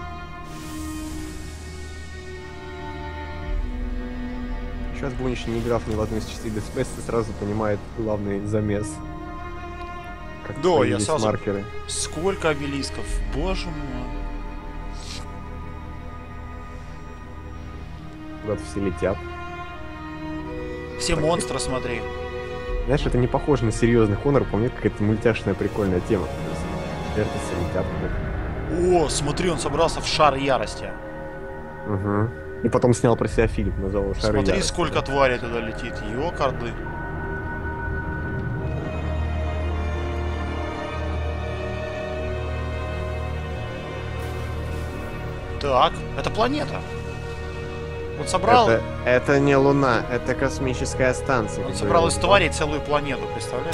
Сейчас Бонич, не играв ни в одну из частей Dead Space, сразу понимает главный замес. Как Да, я появились сразу... маркеры. Сколько обелисков, боже мой. Куда-то все летят. Все монстры, смотри. Знаешь, это не похоже на серьезный Honor, по мне какая-то мультяшная прикольная тема. Вертятся, летят. О, смотри, он собрался в шар ярости. Угу. И потом снял про себя фильм, назвал его «Шары Смотри, ярости». сколько тварей туда летит. Ёкарды. Так, это планета. Он собрал... Это не Луна, это космическая станция. Он собрал из тварей целую планету, представляешь?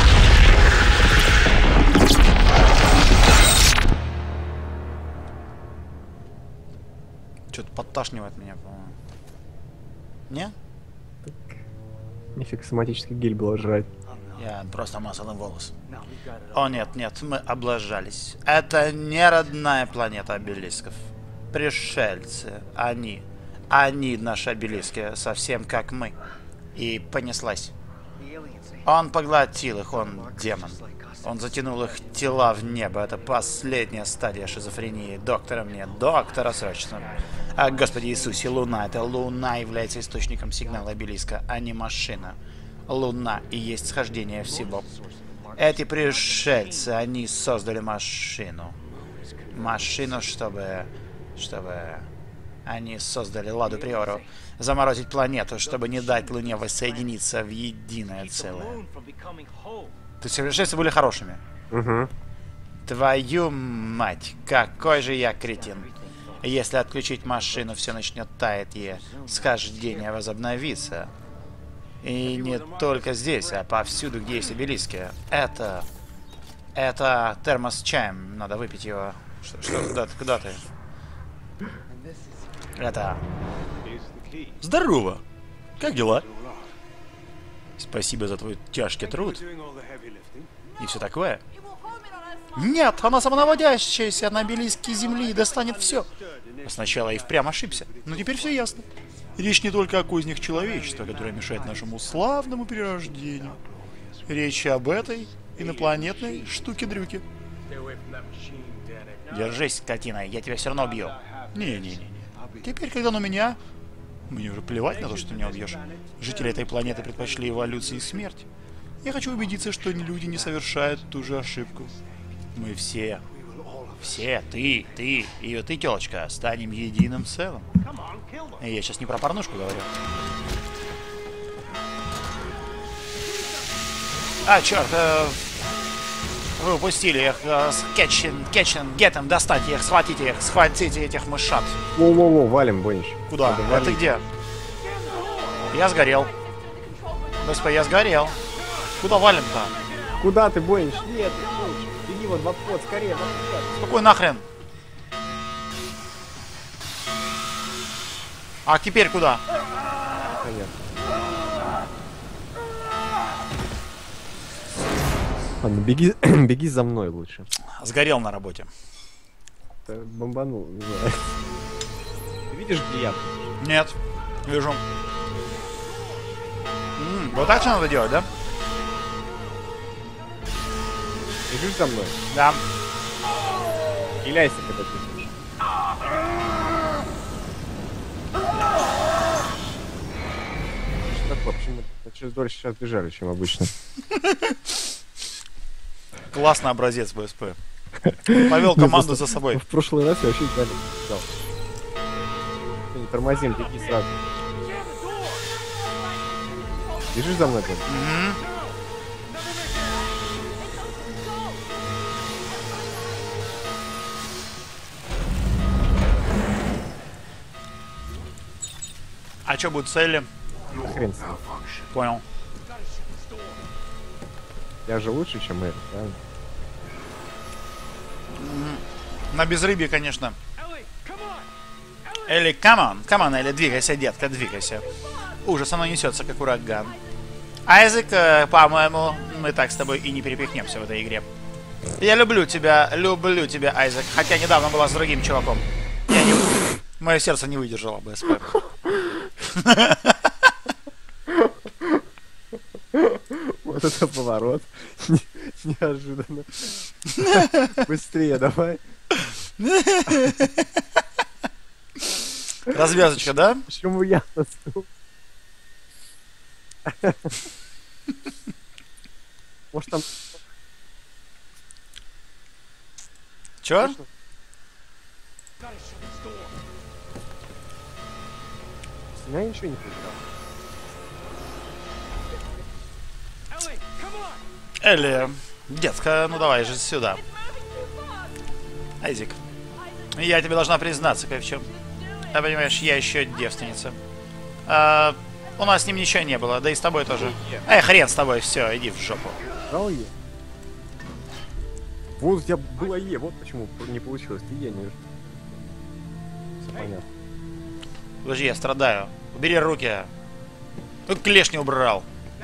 Что-то подташнивает меня, по-моему. Не? Нифиг соматический гель было жрать. Я просто мазал им волос. О нет, нет, мы облажались. Это не родная планета обелисков. Пришельцы, они наши обелиски, совсем как мы. И понеслась. Он поглотил их, он демон. Он затянул их тела в небо. Это последняя стадия шизофрении. Доктора срочно. А, Господи Иисусе, Луна. Это Луна является источником сигнала обелиска, а не машина. Луна и есть схождение всего. Эти пришельцы, они создали машину. Машину, чтобы они создали Ладу Приору. Заморозить планету, чтобы не дать Луне воссоединиться в единое целое. То есть пришельцы были хорошими? Угу. Твою мать, какой же я кретин. Если отключить машину, все начнет таять, и схождение возобновится. И не только здесь, а повсюду, где есть обелиски. Это термос с чаем. Надо выпить его. Куда ты? Это... Здорово! Как дела? Спасибо за твой тяжкий труд. И все такое. Нет, она самонаводящаяся на обелиске Земли и достанет все. Сначала я и впрямь ошибся, но теперь все ясно. Речь не только о кознях человечества, которое мешает нашему славному перерождению. Речь об этой инопланетной штуке-дрюке. Держись, скотина, я тебя все равно убью. Не-не-не. Теперь, когда он у меня, мне уже плевать на то, что ты меня убьешь. Жители этой планеты предпочли эволюции и смерть. Я хочу убедиться, что люди не совершают ту же ошибку. Мы все, ты и ты, телочка, станем единым целым. И я сейчас не про порнушку говорю. А, черт, вы упустили их. Геттем, достать их, схватите этих мышат. Во-во-во, валим, Бонич. Куда? А ты где? Я сгорел. Господи, я сгорел. Куда валим-то? Куда ты, Бонич? Нет, Бонич, беги вот в обход, скорее, в обход. Какой нахрен? А теперь куда? Понятно. Ладно, беги за мной лучше. Сгорел на работе. Бомбанул, не знаю. Ты видишь, где я? Нет, вижу. Вот так же надо делать, да? Бежишь за мной? Да. Стреляйся, когда ты бежишь. Что такое? Почему мы чуть дольше сейчас бежали, чем обычно? Классный образец БСП. Повел команду за собой. В прошлый раз я вообще дали. Не тормозим, беги сразу. Бежишь за мной, Бонч? А что будут цели? Хрен с ним. Понял. Я же лучше, чем Элли, правильно? На безрыбье, конечно. Элли, камон, Элли, двигайся, детка, двигайся. Ужас, оно несется, как ураган. Айзек, по-моему, мы так с тобой и не перепихнемся в этой игре. Я люблю тебя, Айзек. Хотя недавно была с другим чуваком. Мое сердце не выдержало бы, СП. Вот это поворот. Неожиданно. Быстрее давай. Развязочка, да? Почему я наступил? Может там... Чё? С меня ничего не поиграл. Элли, детка, ну давай же сюда. Айзек. Я тебе должна признаться кое в чем. Ты понимаешь, я еще девственница. У нас с ним ничего не было, да и с тобой тоже. Хрен с тобой, все, иди в жопу. Дал Е. Вот у тебя было Е, вот почему не получилось. Ты Е не... Все понятно. Подожди, я страдаю. Убери руки. Тут клеш не убрал.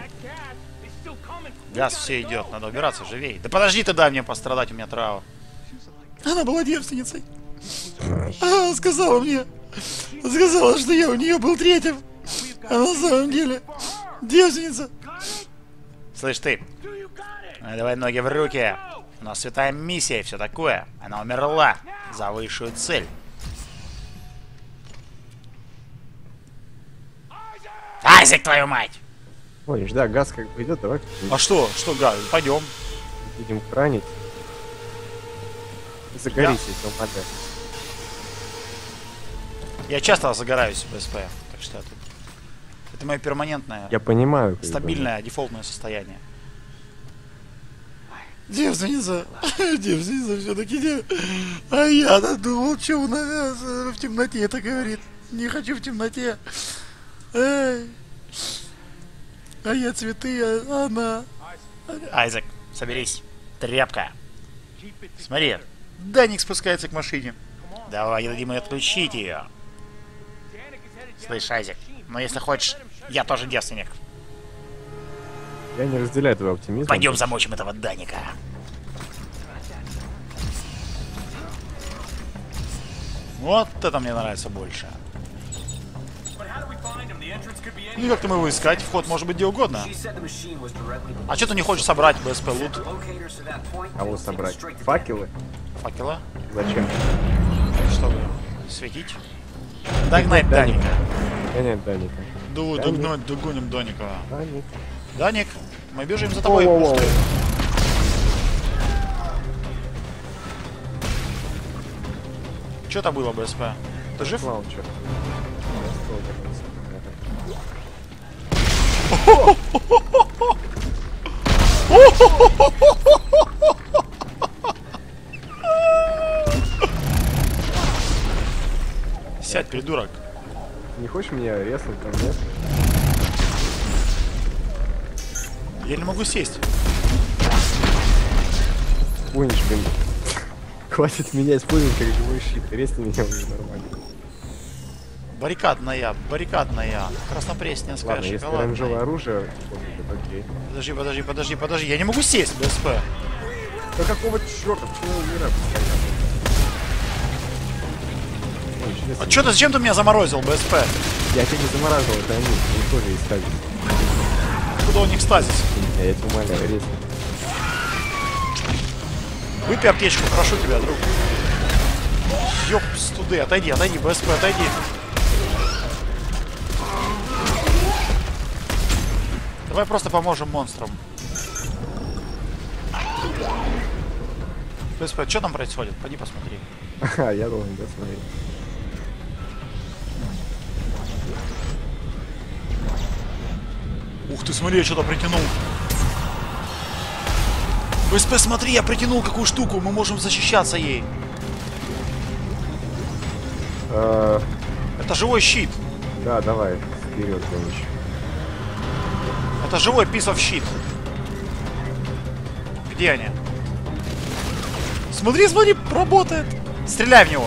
Газ все идет, надо убираться живей. Да подожди ты, дай мне пострадать, у меня трава. Она была девственницей. Она сказала мне. Сказала, что я у нее был третьим. А на самом деле девственница. Слышь ты, давай ноги в руки. У нас святая миссия и все такое. Она умерла за высшую цель. Айзек, твою мать! Ой, да, газ как бы идет, давай. А что? Что, газ? Пойдем. Будем кранить. Загорись, если надо. Я часто загораюсь в БСП, так что это мое перманентное, Я понимаю. стабильное, дефолтное состояние. Девственница, девственница все-таки. А я-то думал, что у нас в темноте это говорит. Не хочу в темноте. Эй. А я цветы, а она... Айзек, соберись. Тряпка. Смотри, Даник спускается к машине. Давай, дадим ей отключить ее. Слышь, Айзек, но если хочешь, я тоже девственник. Я не разделяю твой оптимизм. Пойдем замочим этого Даника. Вот это мне нравится больше. Ну как-то мы его искать, вход может быть где угодно. А что ты не хочешь собрать БСП лут? Кого собрать? Факелы? Факела? Зачем? Чтобы светить? Догнать Даника. Нет, Даника. Догоним Даника. Даник. Даник, мы бежим за тобой. Воу-воу-воу. Что-то было, БСП? Ты жив? Лаунчер. Сядь, придурок. Не хочешь меня резнуть там, нет? Я не могу сесть. Гонишь, блин. Хватит меня использовать как живой щит. Резни меня уже нормально. Баррикадная. Краснопресненская, Ладно, если шоколадная. оранжевое оружие, то окей. Подожди. Я не могу сесть, БСП. Да какого черта? Почему я умираю постоянно? А что зачем ты меня заморозил, БСП? Я тебя не замораживал, это они тоже есть стазис. Откуда у них стазис? Я тебя умоляю, резни. Выпей аптечку, прошу тебя, друг. Ёпс, туды, отойди, БСП, отойди. Давай просто поможем монстрам. БСП, что там происходит? Пойди посмотри. Ага, я должен досмотреть. Ух ты, смотри, я что-то притянул. БСП, смотри, я притянул какую штуку, мы можем защищаться ей. Это живой щит. Да, давай, вперед, конечно. Это живой piece of shit. Где они? Смотри, работает. Стреляй в него.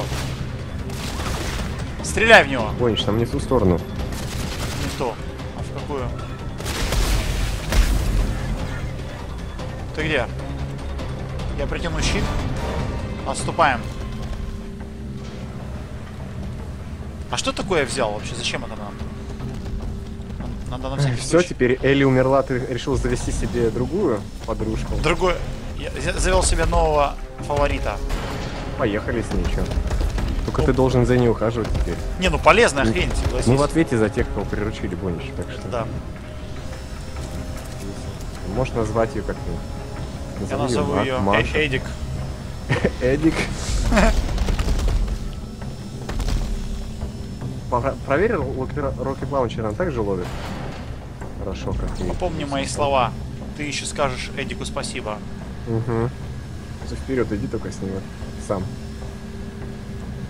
Гонишь, там не в ту сторону. Не в то. А в какую? Ты где? Я притяну щит. Отступаем. А что такое я взял вообще? Зачем это нам? Надо на всякий Все, случай. теперь Элли умерла, ты решил завести себе другую подружку. Другой. Я завел себе нового фаворита. Поехали с ней, чё. Только ты должен за ней ухаживать теперь. Не, ну полезная хрень, согласись. Ну в ответе за тех, кого приручили, Бониш, так что... Да. Можешь назвать ее как-нибудь. Я назову ее Эдик. Эдик. Проверил, Rocket Launcher он также ловит? Хорошо, как и... Помни мои слова. Ты еще скажешь Эдику спасибо. Угу. Вперед, иди только с ним сам.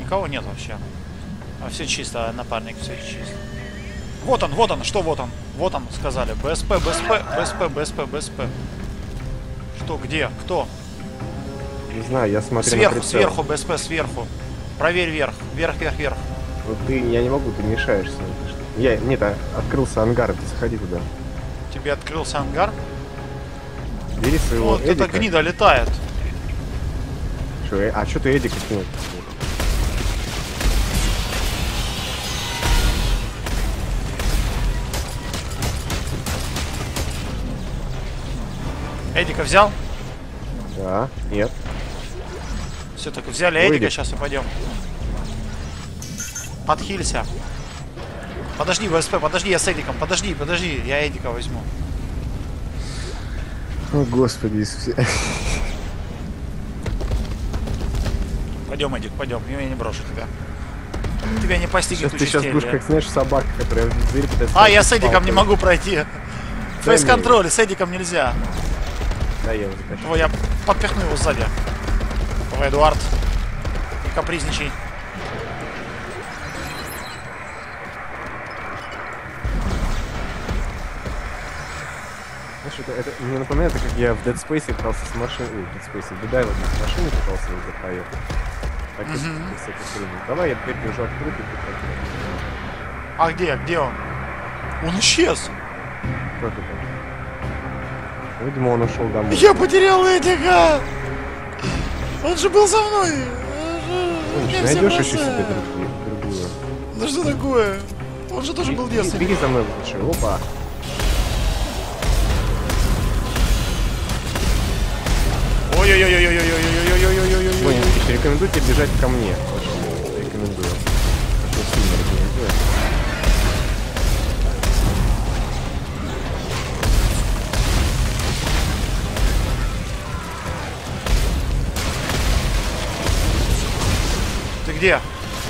Никого нет вообще. А все чисто, напарник, все чисто. Вот он, что вот он? Вот он, сказали. БСП, БСП, БСП, БСП, БСП. Что, где, кто? Не знаю, я смотрю Сверху, на прицел. сверху, БСП, сверху. Проверь вверх, вверх, вверх, вверх. Вот я не могу, ты мешаешься. Нет, открылся ангар, ты заходи туда. Тебе открылся ангар? Бери своего Вот Эдика. эта гнида летает. А что ты Эдика кинул? Эдика взял? Да, нет. Все, так взяли Эдик. Эдика, сейчас и пойдем. Подхилься. Подожди, ВСП, подожди, я с Эдиком. Подожди, я Эдика возьму. О, Господи Иисусе. Пойдем, Эдик, пойдем. Я не брошу тебя. Тебя не постигнет Ты сейчас будешь как, знаешь, собака, которая в дверь пытается... А, я с Эдиком не могу пройти. Дай Фейс-контроль, с Эдиком нельзя. Да, я его закачу. Ой, я подпихну его сзади. Давай, Эдуард. Не капризничай. Знаешь, это мне напоминает, как я в Dead Space пытался с машиной... Dead Space, в Dead Island с машиной пытался его проехать. Так и с этой хренью. Давай, я дверь держу открытой. А где он? Он исчез. Как это? Видимо, он ушел домой. Я потерял Эдика. Он же был со мной. Ты найдешь еще себе другую. Ну что такое? Он же тоже был детством. Беги за мной лучше. Опа. Ой-ой-ой-ой-ой-ой-ой-ой-ой-ой-ой-ой-ой-ой-ой-ой-ой. Войнич, рекомендую тебе бежать ко мне. Очень рекомендую. Очень сильно рекомендую. Ты где?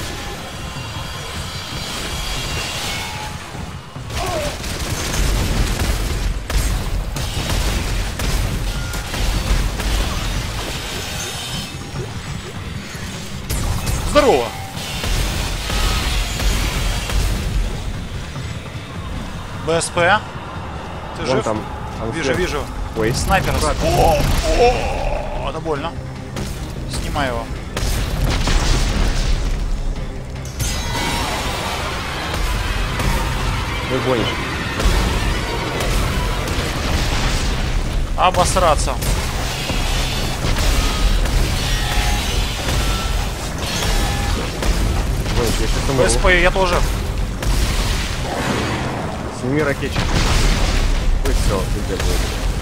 Здорово! БСП? Ты Вон жив? там. Вижу, вижу. Ой. Снайпер. О, это больно. Снимай его. Вы гонишь. Обосраться. Гонишь, я сейчас умру. БСП, я тоже. Сними ракетчик. Ой, все, ты где будет?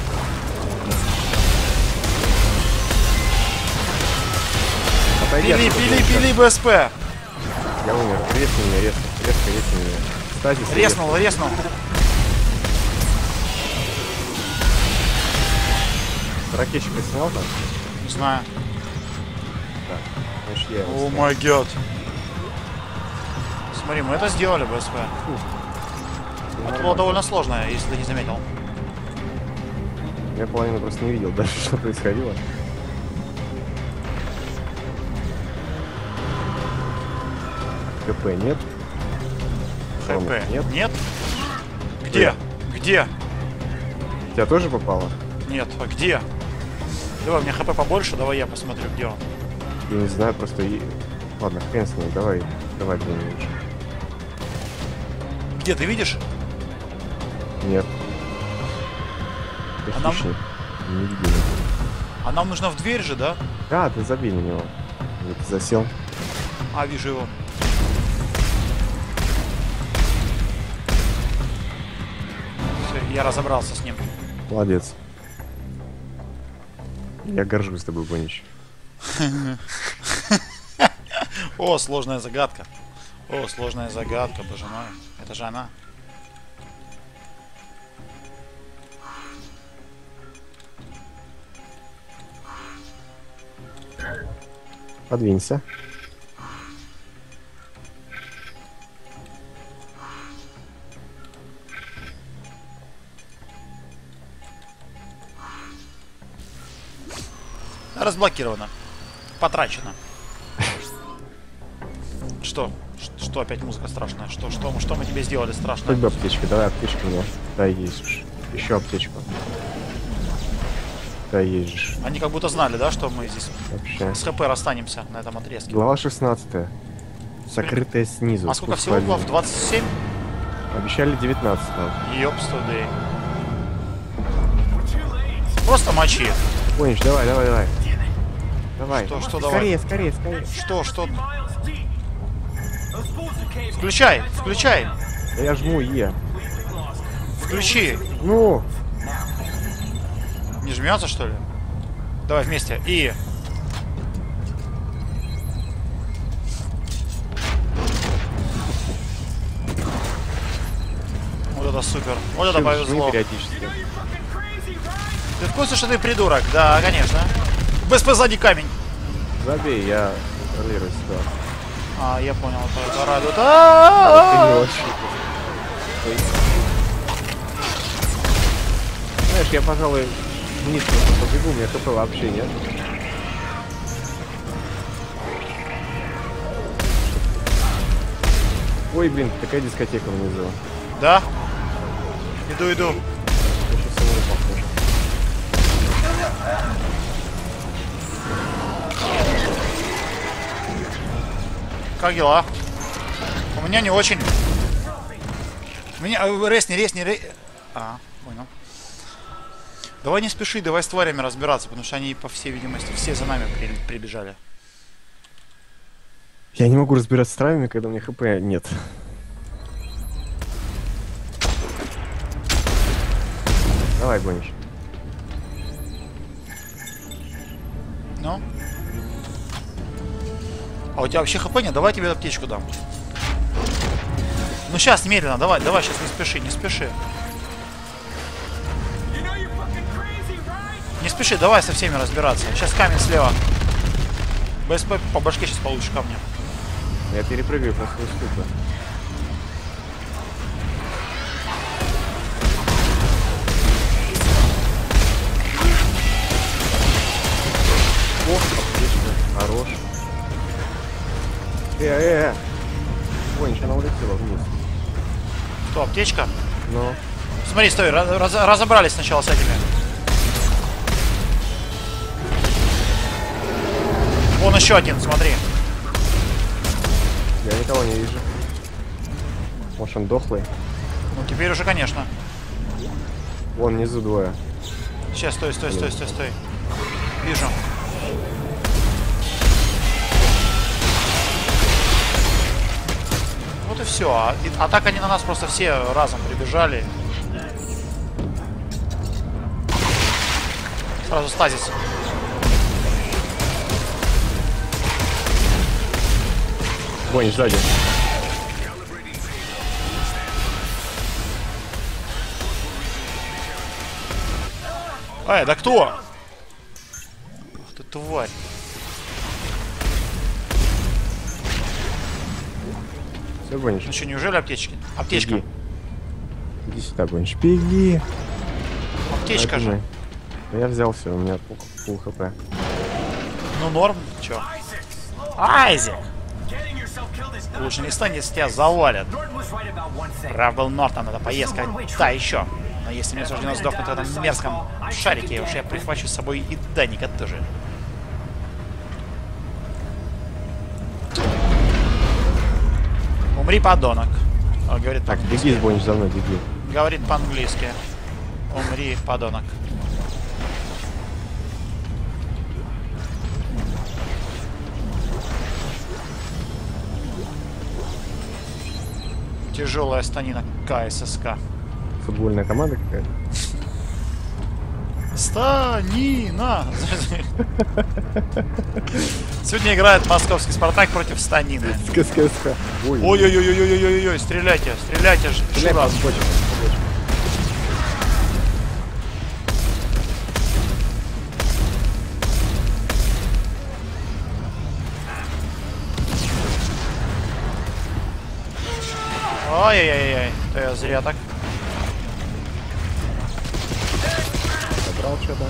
Отойди Пили, отсюда, пили, девушка. пили БСП. Я умер. Резни меня, резко меня. Стазис. Резнул, резнул. Ракетчик ты снял там? Не знаю. Да. Значит, я его О снял. май гад. Смотри, мы это сделали, БСП. Это было довольно сложно, если ты не заметил. Я половину просто не видел даже, что происходило. КП нет. ХП. Нет. Нет? Где? Где? Тебя тоже попало? Нет, а где? Давай, у меня ХП побольше, давай я посмотрю, где он. Я не знаю, просто... Ладно, хрен с ним, давай где-нибудь. Где, ты видишь? Нет. А нам- Хищник. Не видел. А нам нужно в дверь же, да? А, ты забей на него. Или ты засел. А, вижу его. Всё, я разобрался с ним. Молодец. Я горжусь тобой, Гонич. О, сложная загадка. О, сложная загадка, боже мой. Это же она. Подвинься. Разблокировано. Потрачено. Что? Что опять музыка страшная? Что мы тебе сделали страшно? Хоть бы аптечка, давай аптечку мне. Да, есть уж. Еще аптечку. Да, есть. Они как будто знали, да, что мы здесь Вообще. с ХП расстанемся на этом отрезке. Глава 16. Сокрытая снизу. А сколько Спуск всего вниз. глав? 27? Обещали 19. Ёпс тудей. Просто мочи. Понич, давай. Давай. Что давай? Скорее. Что? Включай. Да я жму Е. Включи. Ну! Не жмется, что ли? Давай вместе. И. Вот это супер. Вот это повезло. Периодически. Ты в курсе, что ты придурок? Да, конечно. БСП сзади камень. Забей, я контролирую себя. А, я понял, это радует. Ты не очень. Знаешь, я, пожалуй, вниз просто побегу, у меня ХП вообще нет. Ой, блин, такая дискотека внизу. Да? Иду. Я сейчас самому похоже. Как дела? У меня не очень. Меня... Резни. А, понял. Давай не спеши, давай с тварями разбираться, потому что они, по всей видимости, все за нами прибежали. Я не могу разбираться с травами, когда у меня ХП нет. Давай, гонишь. Ну? А у тебя вообще ХП нет? Давай я тебе аптечку дам. Ну сейчас, медленно, давай, сейчас не спеши. Не спеши, давай со всеми разбираться. Сейчас камень слева. БСП по башке сейчас получишь камня. Я перепрыгаю по свою штуку. О, отлично. Хорош. Ой, она улетела вниз. Что, аптечка? Ну. Смотри, стой, разобрались сначала с этими. Вон еще один, смотри. Я никого не вижу. Может, он дохлый? Ну теперь уже, конечно. Вон внизу двое. Сейчас, стой. Вижу. Вот и все. А так они на нас просто все разом прибежали. Сразу стазис. Бонни сзади. Эй, да кто? Ах ты тварь. Все, Боннич. Ну что, неужели аптечки? Аптечка. Иди сюда, Боннич. Беги. Аптечка же. Да я взял все, у меня пол хп. Ну норм, чё? Айзек! Лучше не стань, если тебя завалят. Прав был Нортон, это поездка. Да, еще. Но если мне суждено сдохнуть в этом мерзком шарике, уж я прихвачу с собой и Даника тоже. Умри, подонок. О, говорит Так, беги, Боннич, за мной, беги. Говорит по-английски. Умри, подонок. Тяжелая станина КССК. Футбольная команда какая-то? Станина! Сегодня играет московский Спартак против Станины. СКСК. Ой-ой-ой-ой-ой-ой-ой, стреляйте, Шура. Ай-яй-яй-яй, то я зря так. Забрал что-то.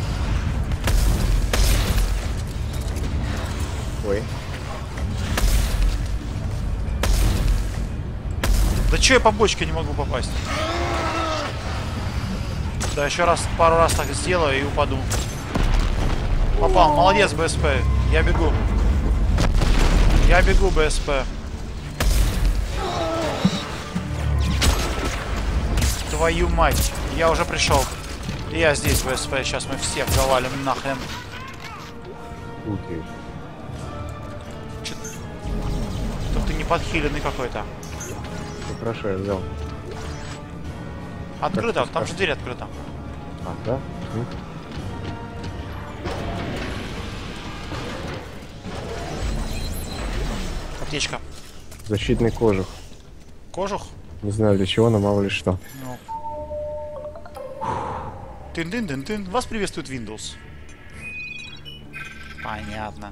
Ой. Да че я по бочке не могу попасть? Да, еще раз, пару раз так сделаю и упаду. Попал, молодец, БСП. Я бегу. Я бегу, БСП. Твою мать. Я уже пришел. И я здесь, БСП. Сейчас мы всех завалим нахрен. Ух ты. Тут ты не подхиленный какой-то. Ну, хорошо, я взял. Открыто, там же дверь открыта. А, да? Аптечка. Защитный кожух. Кожух? Не знаю для чего, но мало ли что. Ну. Тын-тын-тын-тын. Вас приветствует Windows. Понятно.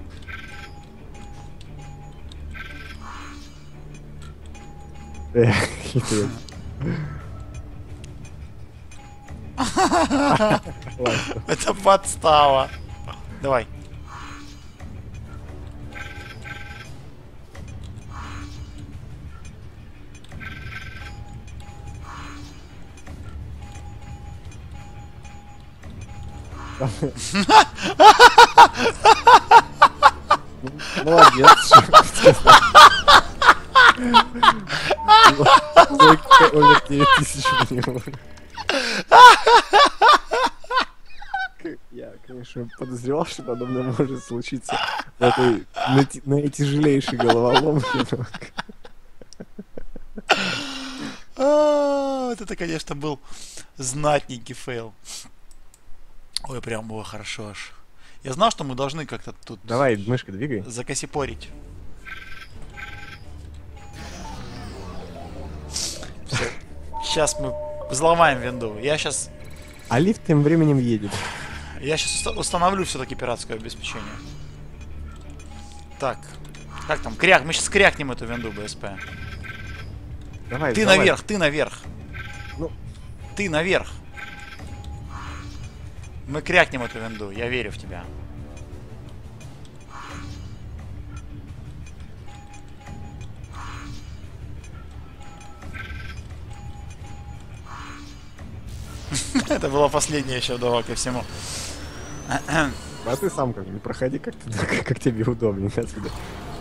Хитрец. Это подстава. Давай. Молодец. Умер 9000 миллионов. Я, конечно, подозревал, что подобное может случиться на тяжелейшей головоломке. Вот это, конечно, был знатненький фейл. Ой, прям было хорошо аж. Я знал, что мы должны как-то тут... Давай, мышкой двигай. Закосипорить. Сейчас мы взломаем винду. Я сейчас А лифт тем временем едет. установлю все-таки пиратское обеспечение. Так. Как там? Кряк. Мы сейчас крякнем эту винду, БСП. Давай, Ты давай. наверх, ты наверх. Ну. Ты наверх. Мы крякнем эту винду. Я верю в тебя. Это была последняя еще вдова ко всему. А ты сам как не проходи, как тебе удобнее отсюда.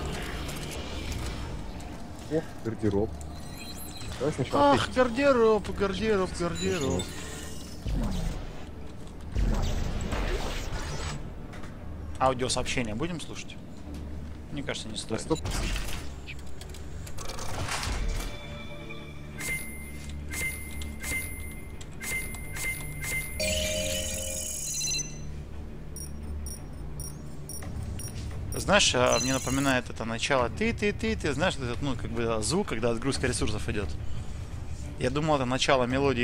О, гардероб. Давай сначала Ах, гардероб, гардероб, гардероб. Аудиосообщение будем слушать? Мне кажется, не стоит. Стоп. Знаешь, мне напоминает это начало ты, знаешь, этот, ну, как бы звук, когда отгрузка ресурсов идет. Я думал, это начало мелодии.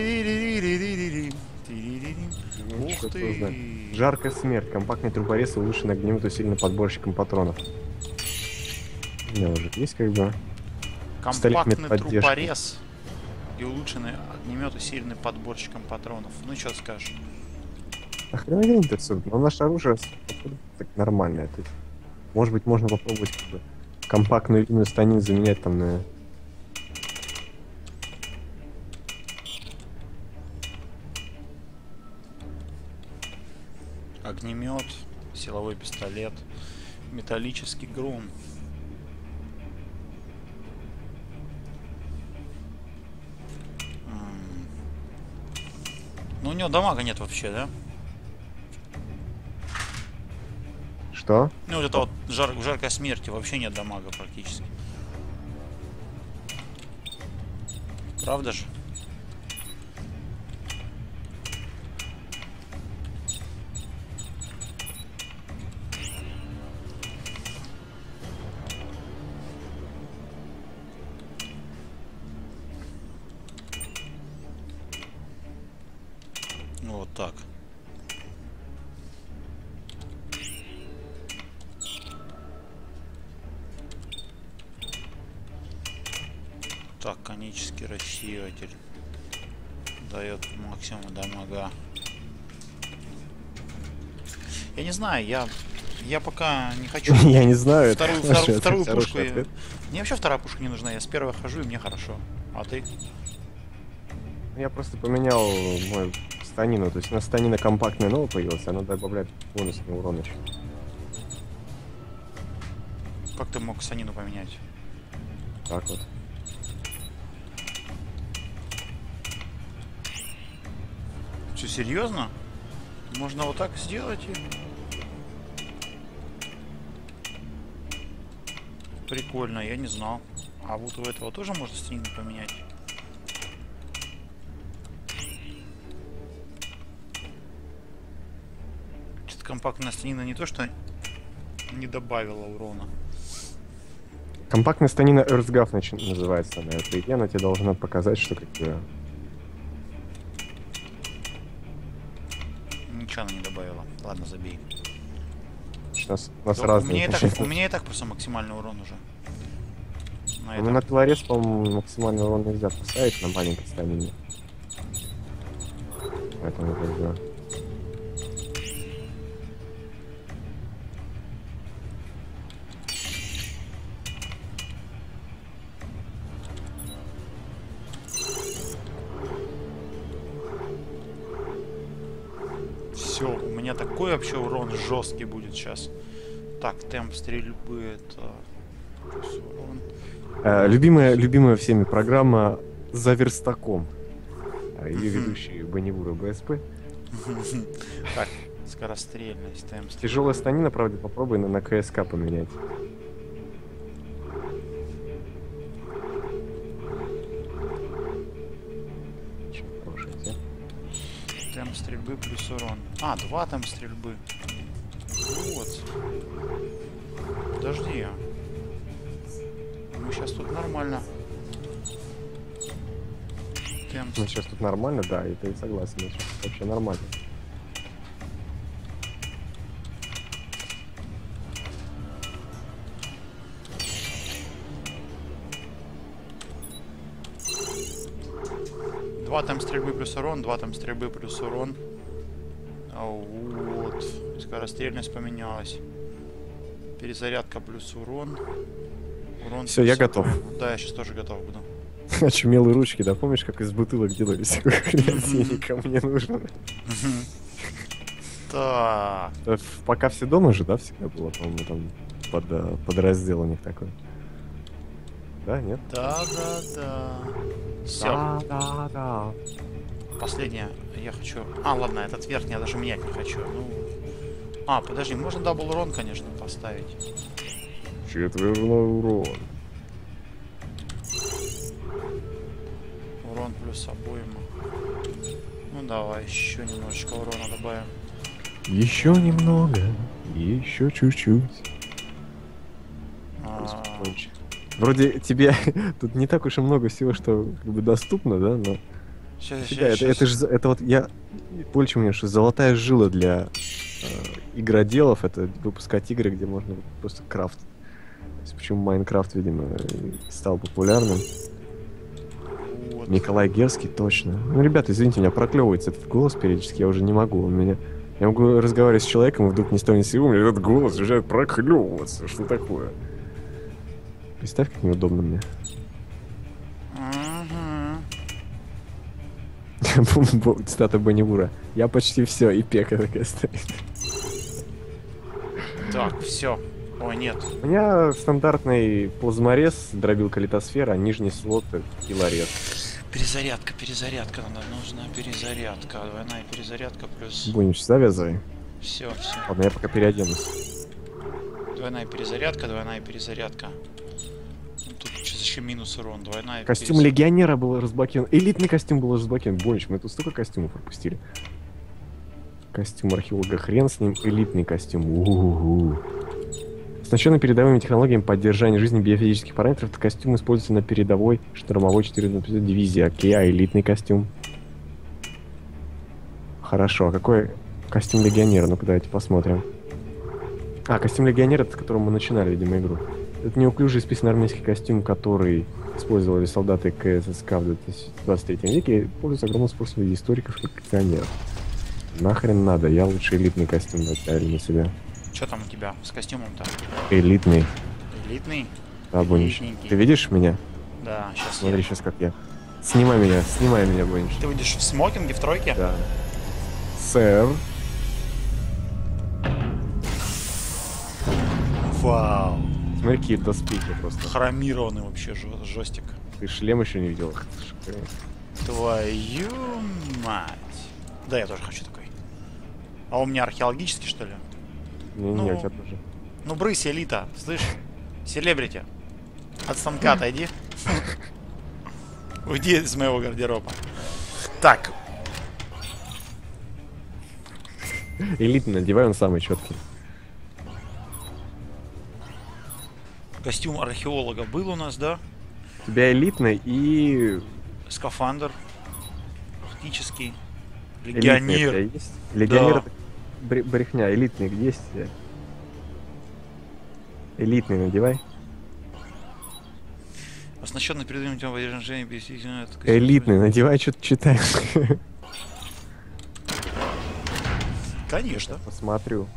Ух ты! Жаркая смерть. Компактный труборез, улучшенный огнемет, усиленный подборщиком патронов. У меня уже есть как бы... Компактный труборез и улучшенный огнемет, усиленный подборщиком патронов. Ну, что скажешь? Охренеть отсюда. Но наше оружие так нормальное. Тут. Может быть, можно попробовать как бы компактную линию станин заменять там на... Огнемет, силовой пистолет, металлический грун. Ну, у него дамага нет вообще, да? Что? Ну, вот это вот жаркой смерти вообще нет дамага практически. Правда же? Вот так. Так, конический рассеиватель дает максимум дамага. Я не знаю, Я пока не хочу Я не знаю. вторую это пушку. хороший ответ. Мне вообще вторая пушка не нужна. Я с первой хожу, и мне хорошо. А ты? Я просто поменял мою станину. То есть у нас станина компактная новая появилась, она добавляет бонусный урон еще. Как ты мог санину поменять? Так вот. Что, серьезно? Можно вот так сделать и... Прикольно, я не знал. А вот у этого тоже можно станину поменять? Что-то компактная станина не то, что не добавила урона. Компактная станина Earthgov называется она. Это и она тебе должна показать, что как бы... Ничего она не добавила. Ладно, забей. Сейчас у нас Да, разные. у меня и так просто максимальный урон уже. На Ну, этом. на пилорез, по-моему, максимальный урон нельзя поставить на маленькой станине. Поэтому как бы... Все, у меня такой вообще урон жесткий будет сейчас. Так, темп стрельбы это... плюс урон. Любимая всеми программа «За верстаком». Ее ведущий Бонневур БСП. Так, скорострельность, темп стрельбы. Тяжелая станина, правда, попробуй на КСК поменять. Очень хорошая тема. Темп стрельбы плюс урон. А, 2 темп стрельбы. Вот. Подожди. Ну, сейчас тут нормально. Темп... Ну, сейчас тут нормально, да, это и согласен. Сейчас вообще нормально. Два темп стрельбы плюс урон, 2 темп стрельбы плюс урон. А вот. Скорострельность поменялась. Перезарядка плюс урон. Урон Всё, плюс я урон. готов. Да, я сейчас тоже готов буду. Очумелые ручки, да? Помнишь, как из бутылок делались? Креативника мне нужно. Так. Пока все дома же, да, всегда было, по-моему, там подраздел у них такой. Да, нет? Да. Все. Да. Последнее. Я хочу... А, ладно, этот верхний я даже менять не хочу. Ну... А, подожди, можно дабл урон, конечно, поставить. Четверной урон. Урон плюс обойма. Ну давай, еще немножечко урона добавим. Еще немного, еще чуть-чуть. А, Вроде тебе тут не так уж и много всего, что как бы доступно, да, но... Щас, Да, это вот я больше мне, что золотая жила для игроделов, это выпускать игры, где можно просто крафт. То есть, почему Майнкрафт, видимо, стал популярным. Вот. Николай Герский, точно. Ну, ребята, извините, у меня проклевывается этот голос периодически, я уже не могу. Я могу разговаривать с человеком, и вдруг ни с того ни с сего у меня этот голос начинает проклевываться. Что такое? Представь, как неудобно мне. Цитата Бонневура. Я почти все, и пека такая стоит. Так, все. Ой, нет. У меня стандартный плазморез, дробилка литосфера, а нижний слот пилорез. Перезарядка нужна перезарядка. Двойная перезарядка плюс... Бонич, завязывай. Все. Ладно, я пока переоденусь. Двойная перезарядка. Тут еще минус урон. Двойная Костюм легионера был разблокирован. Элитный костюм был разблокирован. Бонич, мы тут столько костюмов пропустили. Костюм археолога, хрен с ним. Элитный костюм. У-у-у. Оснащенный передовыми технологиями поддержания жизни биофизических параметров, этот костюм используется на передовой штурмовой 450 дивизии. Окей, а элитный костюм? Хорошо, а какой костюм легионера? Ну-ка давайте посмотрим. А, костюм легионера, это с которым мы начинали, видимо, игру. Это неуклюжий списанный армейский костюм, который использовали солдаты КССК в 2023 веке, пользуется огромным спросом среди историков и коллекционеров. Нахрен надо, я лучше элитный костюм натягиваю на себя. Что там у тебя с костюмом-то? Элитный. Элитный? Да, Бонич. Элитненький. Ты видишь меня? Да, сейчас Смотри, сейчас как я. Снимай меня, Бонич. Ты выйдешь в смокинге, в тройке? Да. Сэр. Вау. Смотри, какие доспехи просто. Хромированный вообще жестик. Ты шлем еще не видел? Твою мать. Да, я тоже хочу такой. А у меня археологический, что ли? Не, у тебя тоже. Ну, брысь, элита, слышь? Селебрити. От станка отойди. Уйди из моего гардероба. Так. Элитный надевай, он самый четкий. Костюм археолога был у нас, да? У тебя элитный и... Скафандр. Практический. Элитный у Легионер. тебя есть? Легионер Да. это брехня. Элитный где есть у тебя? Элитный надевай. Оснащенный передовым тем вооружением Элитный надевай, что-то читай. Конечно. Посмотрю.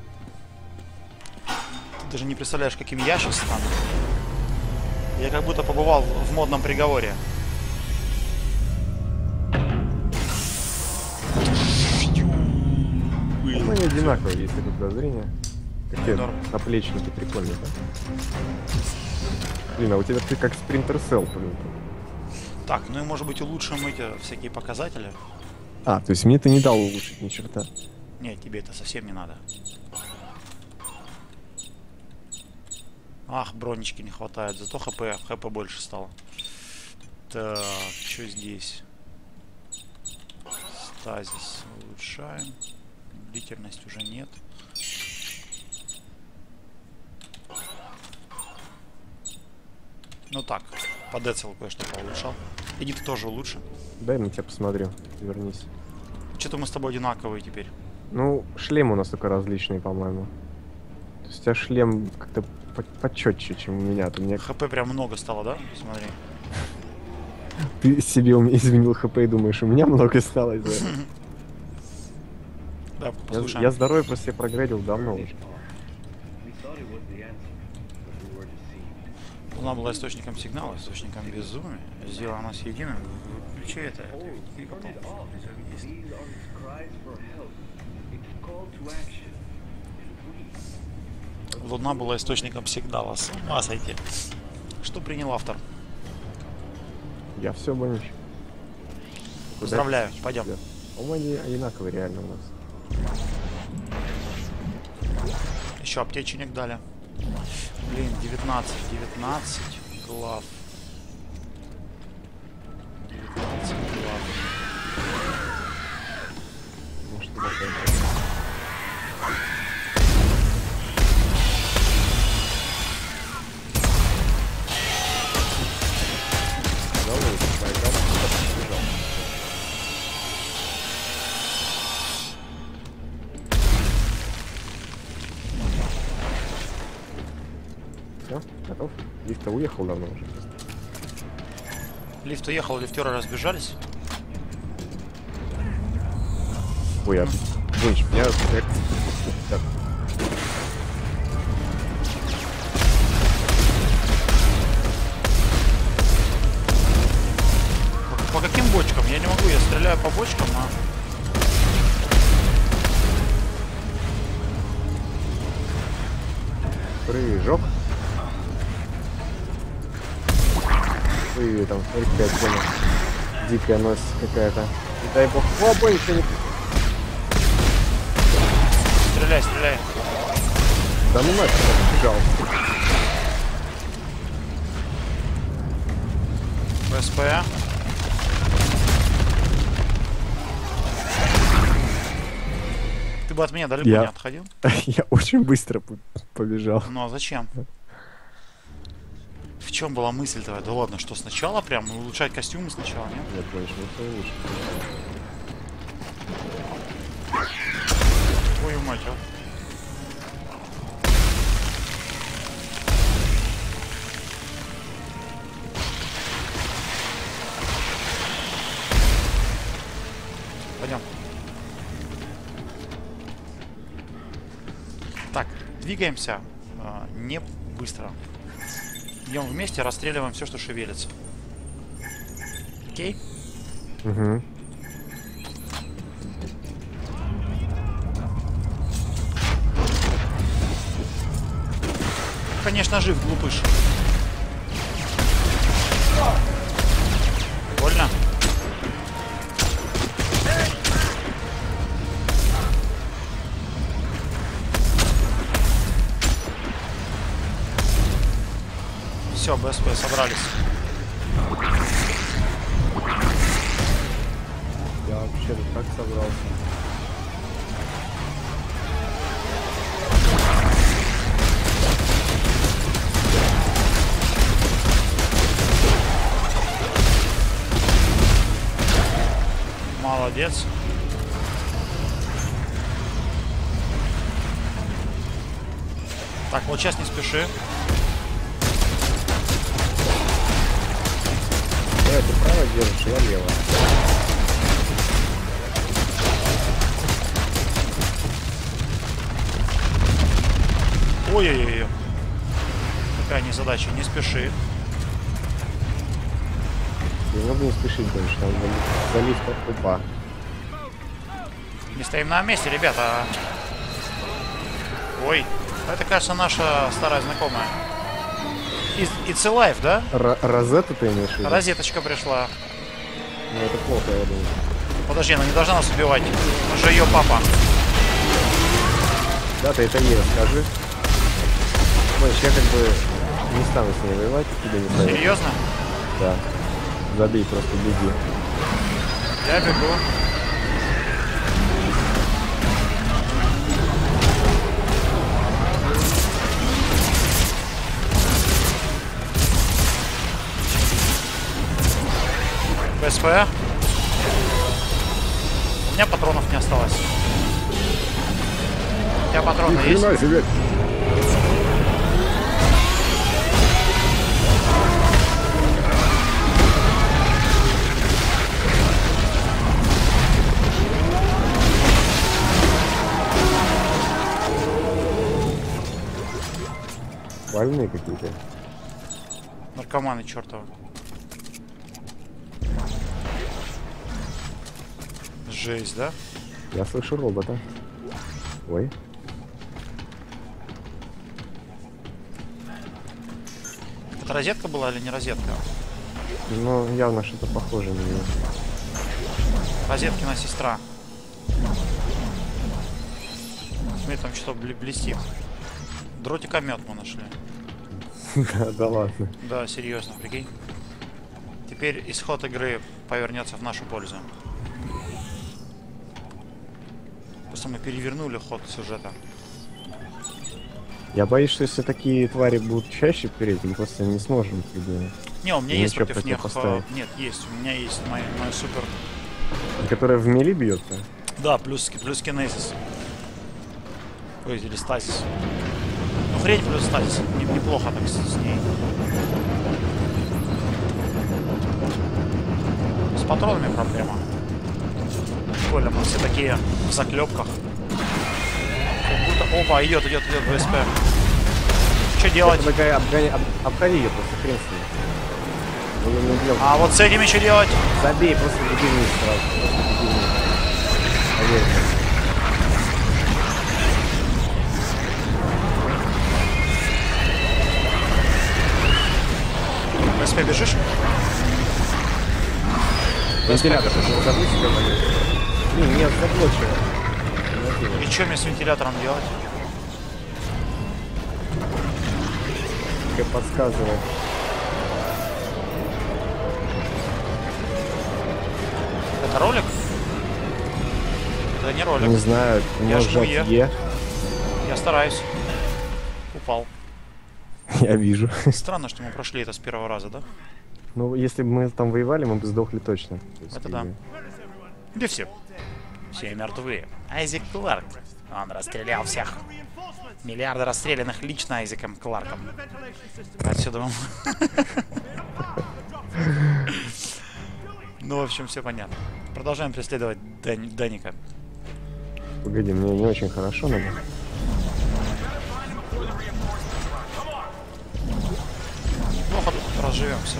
Ты даже не представляешь, каким я сейчас стану. Я как будто побывал в модном приговоре. Ну, они одинаковые, есть такое подозрение. Какие Норм. наплечники прикольные, да? Блин, а у тебя ты как спринтер Cell, блин. Так, ну и может быть улучшим эти всякие показатели. А, то есть мне ты не дал улучшить ни черта. Нет, тебе это совсем не надо. Ах, бронечки не хватает, зато хп больше стало. Так, что здесь? Стазис улучшаем. Длительность уже нет. Ну так, по децелу кое-что поулучшал. Иди ты тоже улучши. Дай на тебя посмотрю, вернись. Что-то мы с тобой одинаковые теперь. Ну, шлемы у нас только различные, по-моему. То есть у тебя шлем как-то почетче, чем у меня. У меня... ХП прям много стало, да? Смотри. Ты себе изменил ХП и думаешь, у меня много осталось, да? Да, послушаем. Я здоровье просто себе прогрейдил давно уже. Луна была источником сигнала, источником безумия. Сделала нас единым. Включи это. Луна была источником сигнала. С ума сойти. Что принял автор? Я все, Бонич. Поздравляю, пойдем. По-моему, они одинаковые реально у нас. Еще аптечник дали. Блин, 19 глав. 19 глав. Может, такое. Все, готов? Лифт-то уехал давно уже. Лифт уехал, лифтеры разбежались. Ой, я... Бонч, меня... Так. По каким бочкам? Я не могу, я стреляю по бочкам, а... Прыжок. Ой, там, смотри, какая тема. Дикая носит какая-то. Не дай бог. О, бой, еще не... Стреляй, стреляй. Да ну нафиг, я побежал. ПСП. Ты бы от меня далеко Я- не отходил? Я очень быстро побежал. Ну а зачем? В чем была мысль твоя? Да ладно, что сначала прям улучшать костюмы сначала, нет? Нет, больше не все лучше. Твою мать, а. Пойдем. Так, Двигаемся не быстро. Идем вместе, расстреливаем все, что шевелится. Окей? Угу. Конечно, жив, глупыш. Больно? Все, БСП собрались. Я вообще-то как собрался? Молодец. Так, вот сейчас не спеши. Давай, ты право держишь, я лево. Ой-ой-ой. Какая незадача, не спеши. Не могу не спешить больше, там залив как упа. Не стоим на месте, ребята. Ой, это, кажется, наша старая знакомая. It's Alive, да? Розетта ты имеешь в виду? Розеточка пришла. Ну это плохо, я думаю. Подожди, она не должна нас убивать. Он же ее папа. Да, ты это ей расскажи. Знаешь, я как бы не стану с ней воевать, тебе не советую. Серьезно? Да. Забей, просто беги. Я бегу. ПСП. У меня патронов не осталось. У тебя патроны есть? Себе. Больные какие-то. Наркоманы чертовы. Жесть, да? Я слышу робота. Ой. Это розетка была или не розетка? Ну, явно что-то похоже на нее. Розеткина сестра. Смотри, там что-то блестит. Дротикомет мы нашли. Да ладно. Да, серьезно, прикинь. Теперь исход игры повернется в нашу пользу. Просто мы перевернули ход сюжета. Я боюсь, что если такие твари будут чаще переть, мы просто не сможем. Не, у меня есть ничего против них. противопоставить. Нет, есть. У меня есть мой супер. Которая в мели бьется. Да, плюс кинезис. Ой, или стазис. Ну, хрень плюс стазис. Неплохо так с ней. С патронами проблема. Коля, мы все такие в заклепках. Как будто... Опа, идет ВСП. Что делать? Обходи ее просто, хрен с ней. Он ее не делал. А вот с этими что делать? Забей, просто беги вниз сразу. Просто беги вниз. Поверь мне. ВСП бежишь? Вентилятор, ты забыл себя болеть? Блин, нет, заблочено. И что мне с вентилятором делать? Как подсказывает. Это ролик? Это не ролик. Не знаю, Я может жму жать Е. Е. Я стараюсь. Упал. Я вижу. Странно, что мы прошли это с первого раза, да? Ну, если бы мы там воевали, мы бы сдохли точно. То есть, Это как да. бы, Где все? Все мертвы. Айзек Кларк. Он расстрелял всех. Миллиарды расстрелянных лично Айзеком Кларком. Отсюда вам. Ну, в общем, все понятно. Продолжаем преследовать Даника. Погоди, мне не очень хорошо надо. разживемся.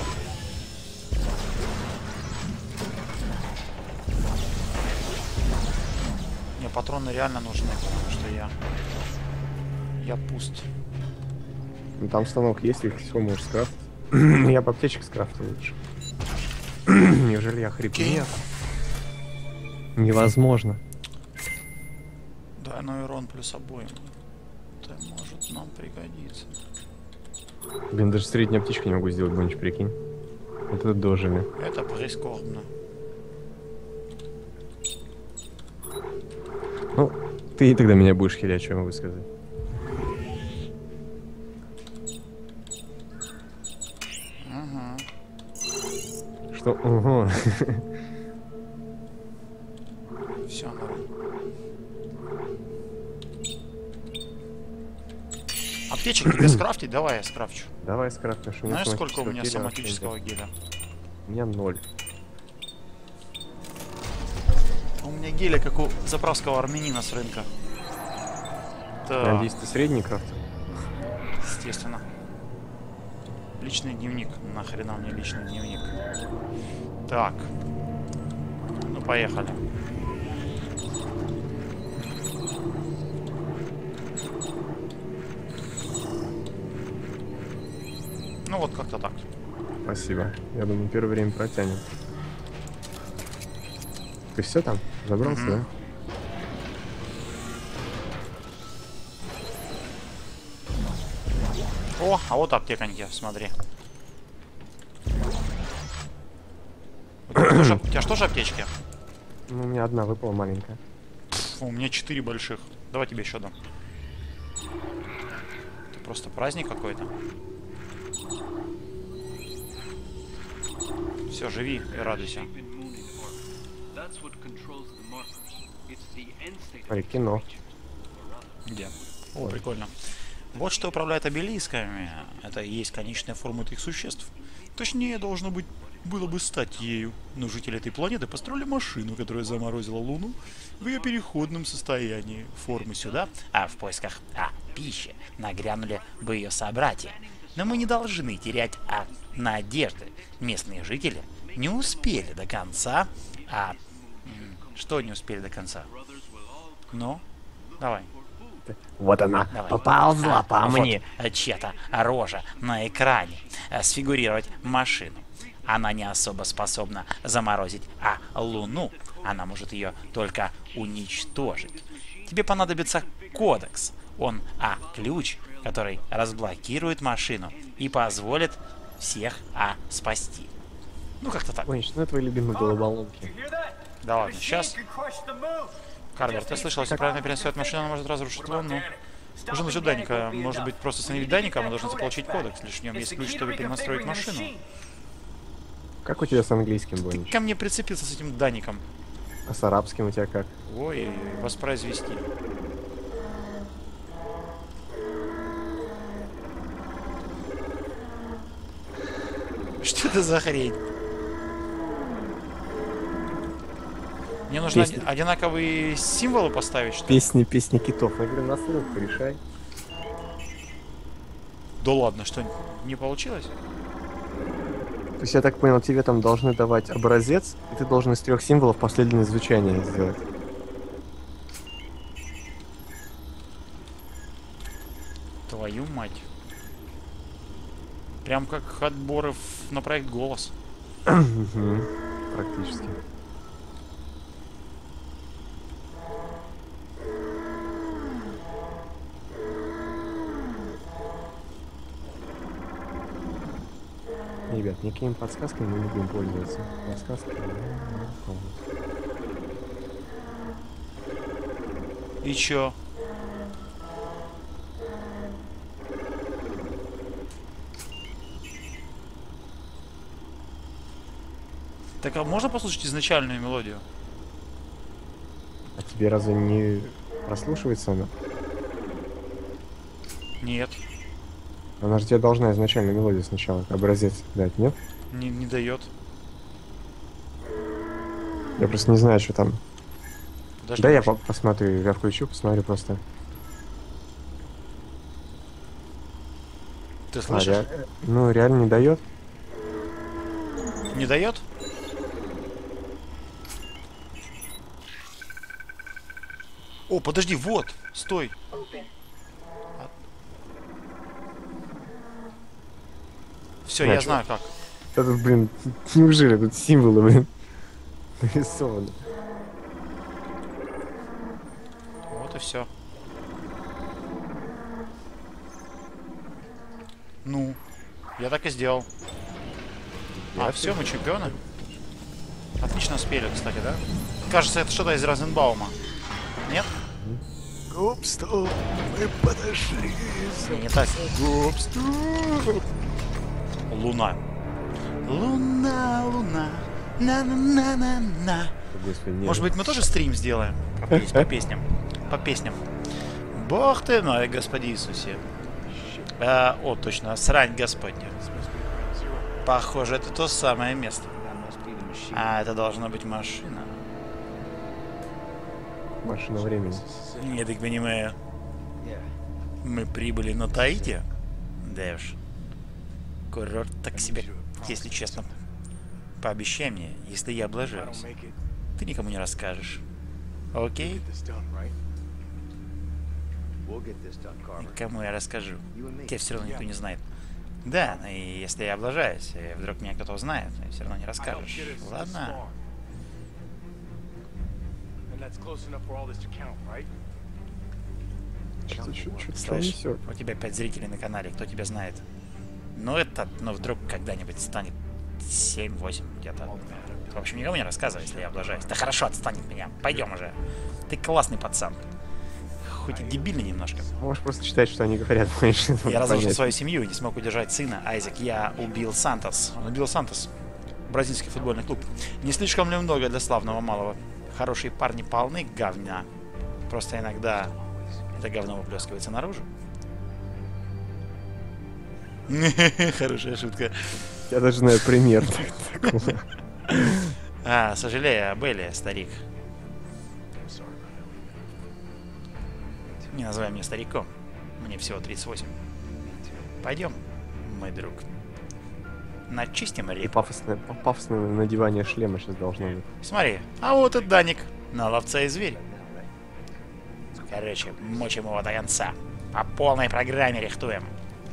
Не, патроны реально нужны, потому что я пуст. Ну, там станок есть, их все можешь скрафтить. Я бы аптечек скрафтил лучше. Неужели я хриплю? Нет. Невозможно. Двойной урон плюс обоим. Это может нам пригодиться. Блин, даже среднюю аптечку не могу сделать, Бонч, прикинь. Вот это дожили. Это прискорбно. Ну, ты и тогда меня будешь хилять, что я могу сказать. Ага. Что? Ого. Все, норм. Аптечек тебе скрафтить? Давай я скрафчу. Давай скрафтим, что у меня Знаешь, сколько у меня геля соматического вообще геля? У меня 0. У меня геля, как у заправского армянина с рынка. Да, Надеюсь, ты средний крафтил? естественно. Личный дневник. Нахрена мне личный дневник? Так. Ну, поехали. Ну, вот как-то так. Спасибо. Я думаю, первое время протянем. Ты все там? Забрался, да? О, а вот аптеканьки, смотри. У тебя что же аптечки? Ну, у меня одна выпала маленькая. У меня 4 больших. Давай тебе еще дам. Это просто праздник какой-то. Все, живи и радуйся. Смотри, кино. Где? О, прикольно. Вот что управляет обелисками. Это и есть конечная форма этих существ. Точнее, было бы стать ею. Но жители этой планеты построили машину, которая заморозила Луну в ее переходном состоянии. Формы сюда, а в поисках пищи нагрянули бы ее собратья. Но мы не должны терять надежды. Местные жители не успели до конца. Что не успели до конца? Ну, давай. Вот она, Давай. поползла по мне. Вот чья-то рожа на экране. Сфигурировать машину. Она не особо способна заморозить Луну. Она может ее только уничтожить. Тебе понадобится кодекс. Он ключ, который разблокирует машину и позволит всех спасти. Ну, как-то так. Ой, что твои любимые головоломки? Да ладно, сейчас. Карвер, ты слышал, если правильно переносить машину, она может разрушить Луну. Нужно насчет Даника. Может быть, просто остановить Даника, мы должны заполучить кодекс. Лишь в нем есть ключ, чтобы перенастроить машину. Как у тебя с английским, Ты Бонич? ко мне прицепился с этим Даником. А с арабским у тебя как? Ой, воспроизвести. Что это за хрень? Мне нужно одинаковые символы поставить, что ли? Песни китов. Я говорю, на слух решай. Да ладно, что, не получилось? То есть, я так понял, тебе там должны давать образец, и ты должен из 3 символов последнее звучание сделать. Твою мать. Прям как отборы на проект «Голос». Практически. Ребят, никакими подсказками мы не будем пользоваться. Подсказки. И чё? Так, а можно послушать изначальную мелодию? А тебе разве не прослушивается она? Нет, Она же тебе должна изначально мелодию сначала, образец дать, нет? не дает. Я просто не знаю, что там. Подожди, Да, я может, посмотрю, я включу, посмотрю просто. Ты слышишь? Ну, реально не дает. Не дает? О, подожди, вот, стой. Все, я знаю как. Это, блин, неужели тут символы, блин, нарисованы? Вот и все. Ну, я так и сделал. А, все, мы чемпионы. Отлично спели, кстати, да? Кажется, это что-то из Розенбаума. Нет? Гоп, стоп, мы подошли. Не так. Гоп, стоп. Луна. Луна, луна. На-на-на-на-на. Господи, нет. Может быть, мы тоже стрим сделаем? По песням. По песням. Бог ты мой, Господи Иисусе. О, точно, срань Господня. Похоже, это то самое место. А, это должна быть машина. Машина времени. Я так понимаю, мы прибыли на Таити? Да уж. Курорт так себе, если честно. Пообещай мне, если я облажаюсь, ты никому не расскажешь. Окей? Кому я расскажу? Тебя все равно никто не знает. Да, но и если я облажаюсь, и вдруг меня кто-то узнает, ты все равно не расскажешь. Ладно. Слышь, у тебя 5 зрителей на канале, кто тебя знает? Ну это, ну вдруг когда-нибудь станет 7-8 где-то. В общем, никому не рассказывай, если я облажаюсь. Да хорошо, отстань от меня. Пойдем уже. Ты классный пацан. Хоть и дебильный немножко. Можешь просто читать, что они говорят. Я разрушил свою семью и не смог удержать сына. Айзек, я убил Сантос. Он убил Сантос. Бразильский футбольный клуб. Не слишком ли много для славного малого? Хорошие парни полны говня. Просто иногда это говно выплескивается наружу. Хорошая шутка. Я даже знаю пример. Сожалею об Элли, старик. Не называй меня стариком. Мне всего 38. Пойдем, мой друг. Начистим И репу. пафосное надевание шлема сейчас должно быть. Смотри, а вот и Даник. На ловца и зверь. Короче, мочим его до конца. По полной программе рихтуем.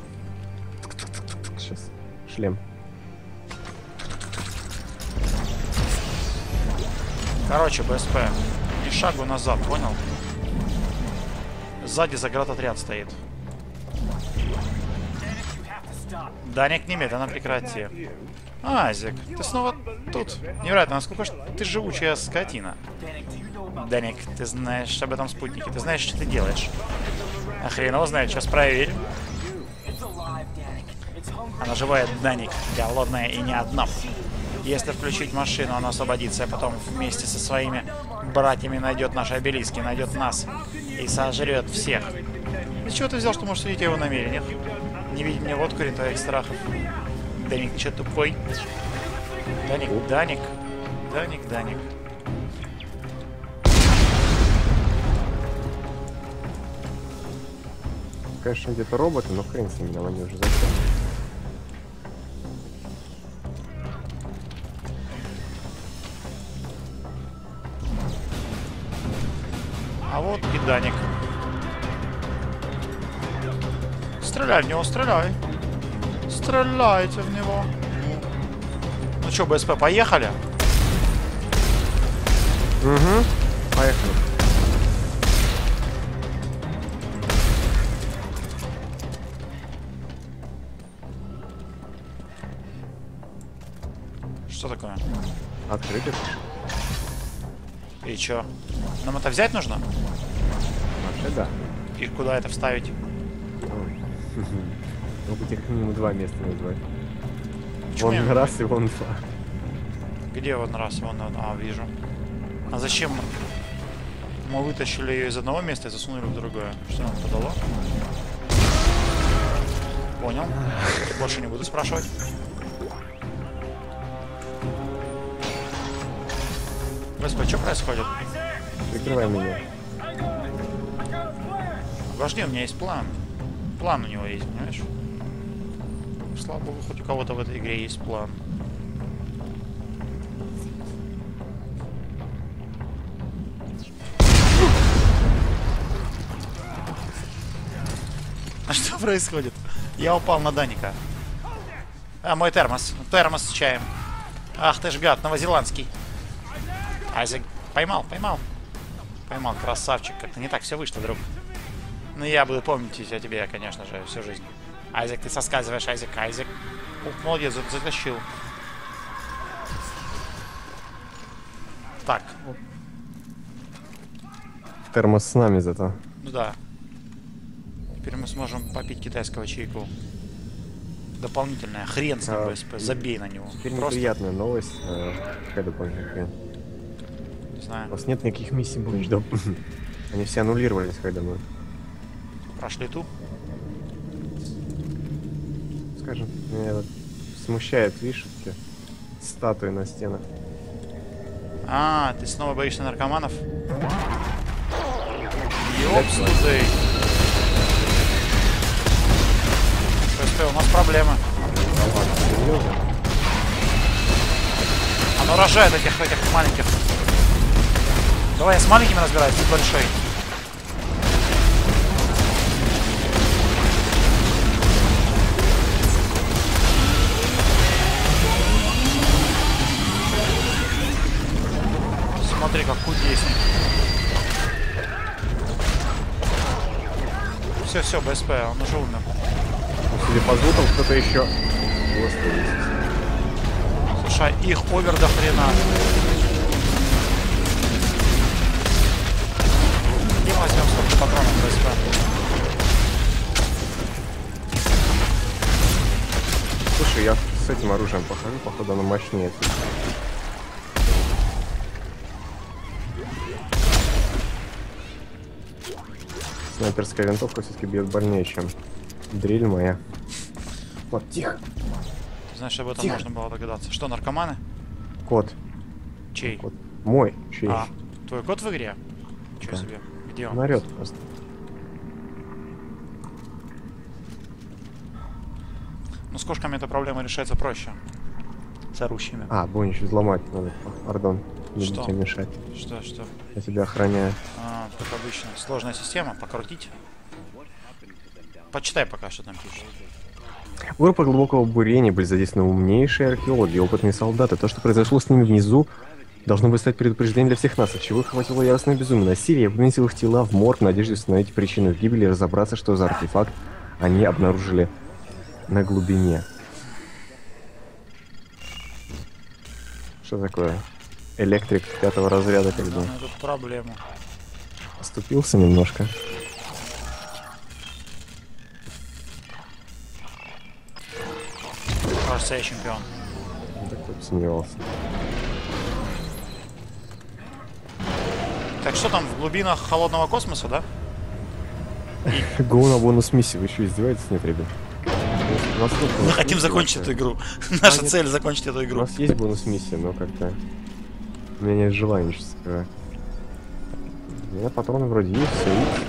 Сейчас. Шлем. Короче, БСП. Ни шагу назад, понял? Сзади заградотряд стоит. Даник, немедленно прекрати. Азик, ты снова тут. Невероятно, насколько ж ты живучая скотина. Даник, ты знаешь об этом спутнике. Ты знаешь, что ты делаешь. А хрен его знает, сейчас проверим. Она живая, Даник, голодная и не одна. Если включить машину, она освободится, а потом вместе со своими братьями найдет наши обелиски, найдет нас и сожрет всех. Из чего ты взял, что можешь судить о его намерениях? Не видеть мне вот корень твоих страхов. Даник, че тупой? Даник, Даник. Даник, Даник. Конечно, где-то роботы, но хрен с ними, нам они уже зачем. А вот и Даник. Стреляй в него, стреляй. Стреляйте в него. Ну что, БСП, поехали? Угу. Поехали. Что такое? Открыто. И чё? Нам это взять нужно? Вообще да. И куда это вставить? Могу тебе как минимум 2 места назвать. Почему Вон я- раз и вон 2. Где вон раз? Вон, вижу. А зачем мы вытащили ее из одного места и засунули в другое? Что нам это дало? Понял. Больше не буду спрашивать. Господи, что происходит? Прикрывай меня. Подожди, у меня есть план. План у него есть, понимаешь? Слава богу, хоть у кого-то в этой игре есть план. происходит? Я упал на Даника. А, мой термос. Термос с чаем. Ах ты ж гад, новозеландский. Айзек поймал, поймал. Поймал, красавчик. Как-то не так все вышло, друг. Ну, я буду помнить о тебе, конечно же, всю жизнь. Айзек, ты соскальзываешь, Айзек, Айзек. Ух, молодец, затащил. Так. Термос с нами зато. Ну да. Теперь мы сможем попить китайского чайку. Дополнительная. Хрен с ним, БСП. Забей на него. Теперь Просто, неприятная новость. Какая дополнительная хрень? не У знаю, вас нет никаких миссий больше, да? Они все аннулировались, когда мы... прошли ту. Скажем, меня вот смущает, видишь, эти статуи на стенах. А, ты снова боишься наркоманов? Ёпсудей. СП, у нас проблема. Оно рожает этих маленьких. Давай я с маленькими разбираюсь, ты большой. Смотри, как кудесник. Все, БСП, он уже умер. Судя по звукам, кто-то еще... Слушай, их овер до хрена. Где мы возьмем столько патронов, БСП? Слушай, я с этим оружием похожу, походу оно мощнее. Снайперская винтовка все-таки бьет больнее, чем дрель моя. Вот, тихо. Знаешь, об этом Тихо. можно было догадаться. Что, наркоманы? Кот. Чей? Кот. Мой. Чей? А, твой кот в игре? Ничего Да. себе. Где он? Он орёт просто. Ну, с кошками эта проблема решается проще. С орущими. А, Бонич, взломать надо. Пардон. Не Что? буду тебе мешать. Что? Я тебя охраняю. А, как обычно. Сложная система. Покрутить. Почитай пока, что там пишут. В группах глубокого бурения были задействованы умнейшие археологи и опытные солдаты. То, что произошло с ними внизу, должно быть стать предупреждением для всех нас, от чего их охватило яростное безумие. Насилие вынесил их тела в морг в надежде установить причину их гибели и разобраться, что за артефакт они обнаружили на глубине. Что такое? Электрик 5-го разряда, как бы. Ну, тут проблема. Оступился немножко. Кажется, я чемпион. Так вот сомневался. Так что там в глубинах холодного космоса, да? Гоу на бонус миссии, вы еще издеваетесь? Нет, ребят. Мы хотим закончить эту игру. Наша цель закончить эту У игру. нас есть бонус миссия, но как-то у меня нет желания, честно сказать. У меня патроны вроде есть, все есть.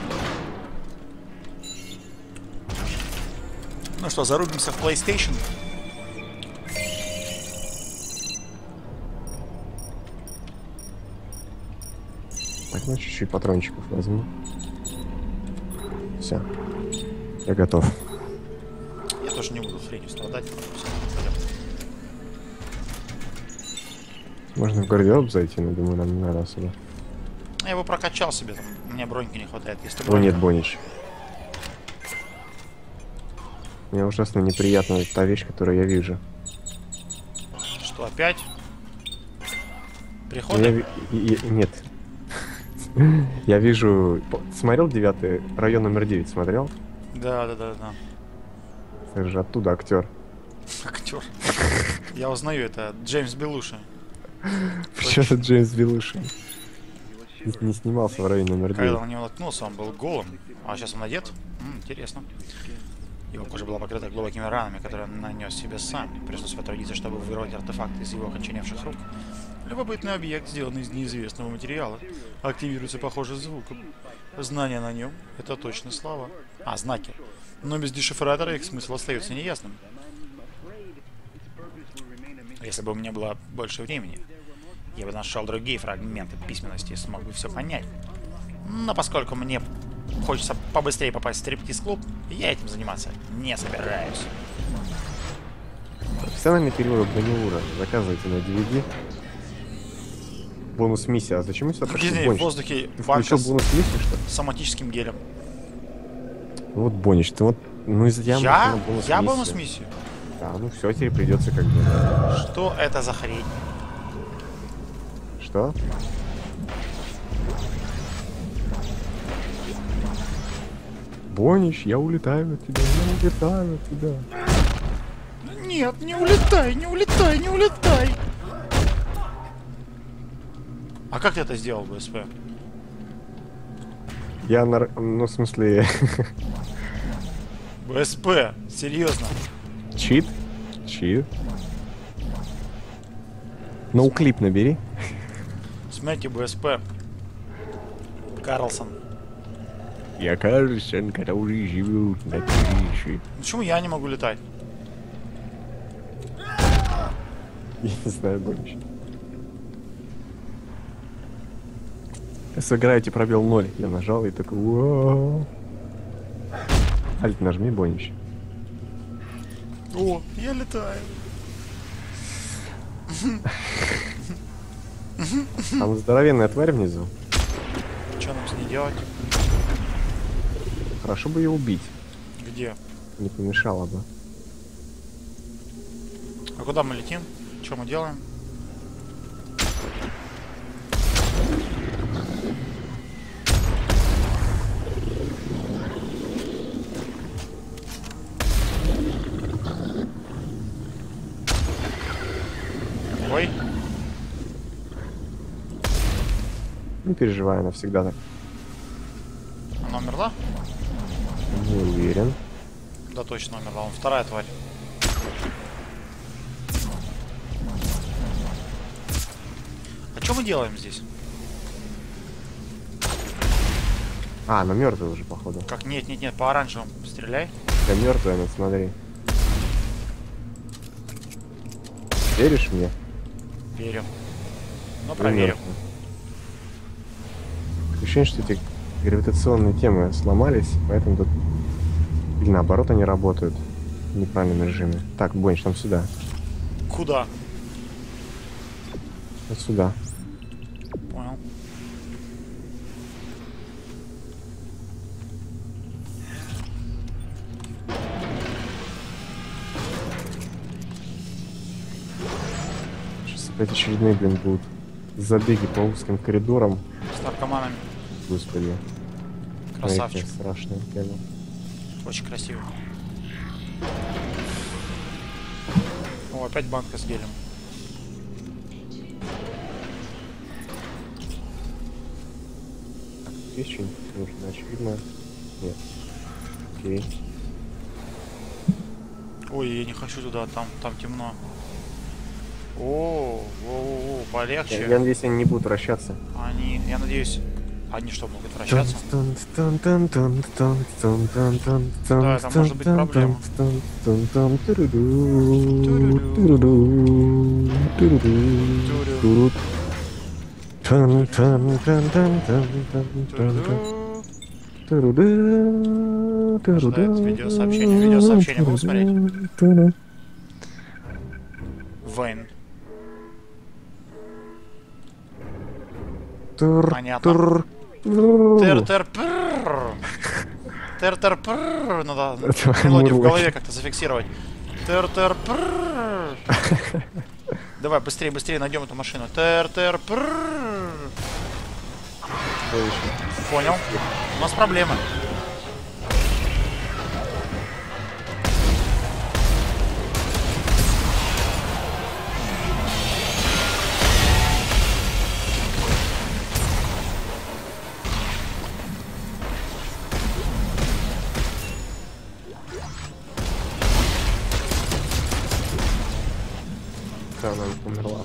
Ну что, зарубимся в PlayStation? Так, ну чуть-чуть патрончиков возьму. Все. Я готов. Я тоже не буду хренью страдать. Всё, Можно в гардероб зайти, но думаю, нам не надо особо. я его прокачал себе, там, мне броньки не хватает. Если О, бронька- нет, Бонич. Мне ужасно неприятна та вещь, которую я вижу. Что, опять? Я Приходы? Нет. Я вижу... Смотрел 9-й? Район номер 9 смотрел? Да. Это же оттуда актер. Актер. Я узнаю, это Джеймс Белуши. Почему это Джеймс Белуши? Не снимался в районе номер 9. Когда он на него наткнулся, он был голым. А сейчас он одет? Интересно. Его кожа была покрыта глубокими ранами, которые он нанес себе сам. Пришлось потрудиться, чтобы вырвать артефакт из его окоченевших рук. Любопытный объект, сделанный из неизвестного материала. Активируется похожий звук. Знания на нем — это точно слова. А, знаки. Но без дешифратора их смысл остается неясным. Если бы у меня было больше времени, я бы нашел другие фрагменты письменности и смог бы все понять. Но поскольку мне хочется побыстрее попасть в стриптиз-клуб, я этим заниматься не собираюсь. Профессиональный перевод Баниура. Заказывайте на DVD. Бонус миссия. А зачем сюда пришел В Бонич? воздухе Ты банка включил с бонус миссию, что ли? соматическим гелем. Вот Бонич, ты вот... Ну из-за тебя Я? можно бонус Я миссию. бонус-миссию? Да, ну все, теперь придется как бы... Что это за хрень? Что? Бонич, я улетаю от тебя, я улетаю от тебя. Нет, не улетай, не улетай, не улетай! А как ты это сделал, БСП? Я ну, в смысле... БСП, серьезно. Чит? Чит? Ноуклип набери. Смотрите, БСП. Карлсон. Я Карлсон, который живет на крыше. Почему я не могу летать? Я не знаю больше. Сыграете пробел 0. Я нажал и такой... «Уау». Альт нажми, Бонич. О, я летаю. Там здоровенная тварь внизу. Что нам с ней делать? Хорошо бы ее убить. Где? Не помешало бы. А куда мы летим? Что мы делаем? Ой, Не переживай, она всегда так. она умерла? Не уверен. Да, точно умерла. Он вторая тварь. А что мы делаем здесь? А, она мертвая уже, походу. Как? Нет, нет, нет, по оранжевым стреляй. Я мертвая, ну смотри. Веришь мне? Верю. Ну, Или проверим. мертвая? Ощущение, что эти гравитационные темы сломались, поэтому тут... Или наоборот, они работают в неправильном режиме. Так, Бонч, там сюда. Куда? Вот сюда. Понял. Сейчас опять очередные, блин, будут забеги по узким коридорам. С наркоманами. Господи. Красавчик. Смотрите, страшная тема. Очень красиво. О, опять банка с гелем. Есть что-нибудь нужно очевидно? Нет. Окей. Ой, я не хочу туда, там темно. О, полегче. Я надеюсь, они не будут вращаться. Они, я надеюсь, они что, могут вращаться? Да, это может быть проблема. Ждать видеосообщение. Видеосообщение могу смотреть? Вейн. Понятно. Тер-тер-прррр. Тер-тер-прррр. Надо мелодию в голове как-то зафиксировать. Тер-тер-прррр. Давай, быстрее, быстрее найдем эту машину. Тер-тер-прррр. Понял. У нас проблемы. Да, она умерла.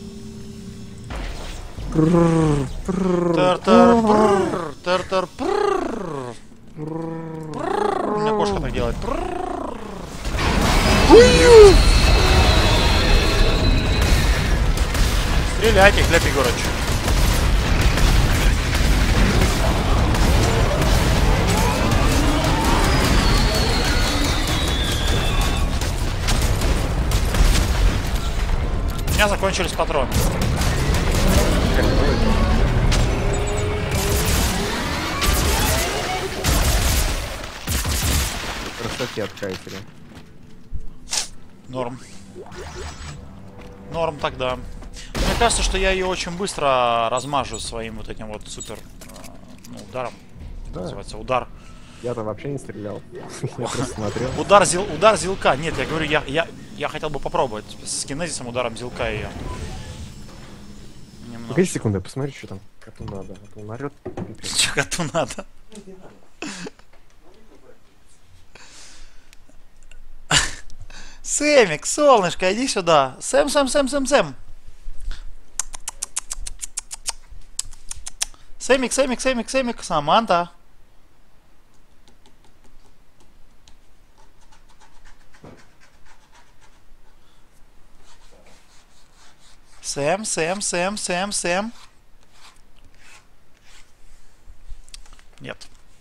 Тер-тер-прррр. Тер-тер-прррр. У меня кошка так делает. Стреляйте, Глеб Егорович. меня закончились патроны. Красоте от кайфеля. Норм. Норм тогда. Мне кажется, что я ее очень быстро размажу своим вот этим вот супер ударом. Да. Называется удар. Я-то вообще не стрелял. Я просто смотрел. Удар зилка. Нет, я говорю, я хотел бы попробовать с кинезисом ударом зилка ее. Погоди секунду, я посмотрю, что там коту надо. А то он орёт. Что коту надо? Сэмик, солнышко, иди сюда. Сэм. Сэмик, Саманта. Сэм. Нет.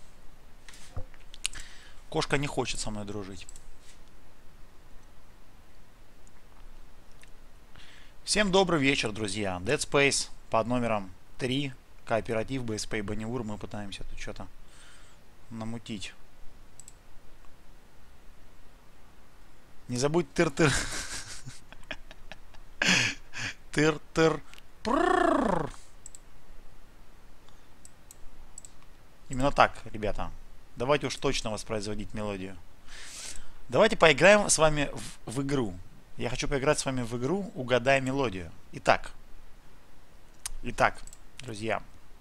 Кошка не хочет со мной дружить. Всем добрый вечер, друзья. Dead Space под номером 3. Кооператив БСП и Баниур. Мы пытаемся тут что-то намутить. Не забудь тыр-тыр. Тыр-тыр. Именно так, ребята. Давайте уж точно воспроизводить мелодию. Давайте поиграем с вами в игру. Я хочу поиграть с вами в игру «Угадай мелодию». Итак, друзья.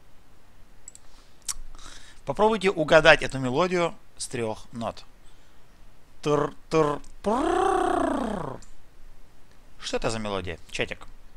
Попробуйте угадать эту мелодию с 3 нот. Тыр-тыр-пр. Что это за мелодия? Чатик.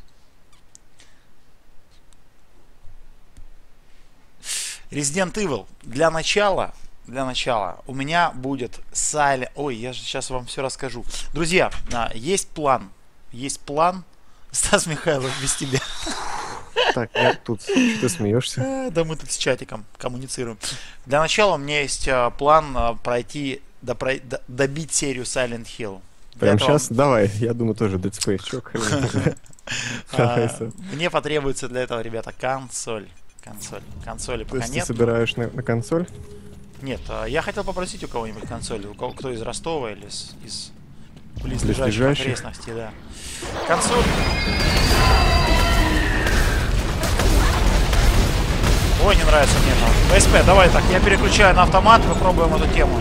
Resident Evil. Для начала у меня будет Silent... Ой, я же сейчас вам все расскажу. Друзья, есть план. Стас Михайлов без тебя. Так, я тут. Что ты смеешься? Да мы тут с чатиком коммуницируем. Для начала у меня есть план пройти, добить серию Silent Hill. Прям сейчас? Давай, я думаю тоже Dead Space. Чё, мне потребуется для этого, ребята, консоль. Консоли То пока есть нет. ты собираешь на консоль? Нет, я хотел попросить у кого-нибудь консоли, кто из Ростова или из близлежащих близлежащих окрестностей, да. Консоль. Ой, не нравится мне. БСП, давай так, я переключаю на автомат, попробуем эту тему.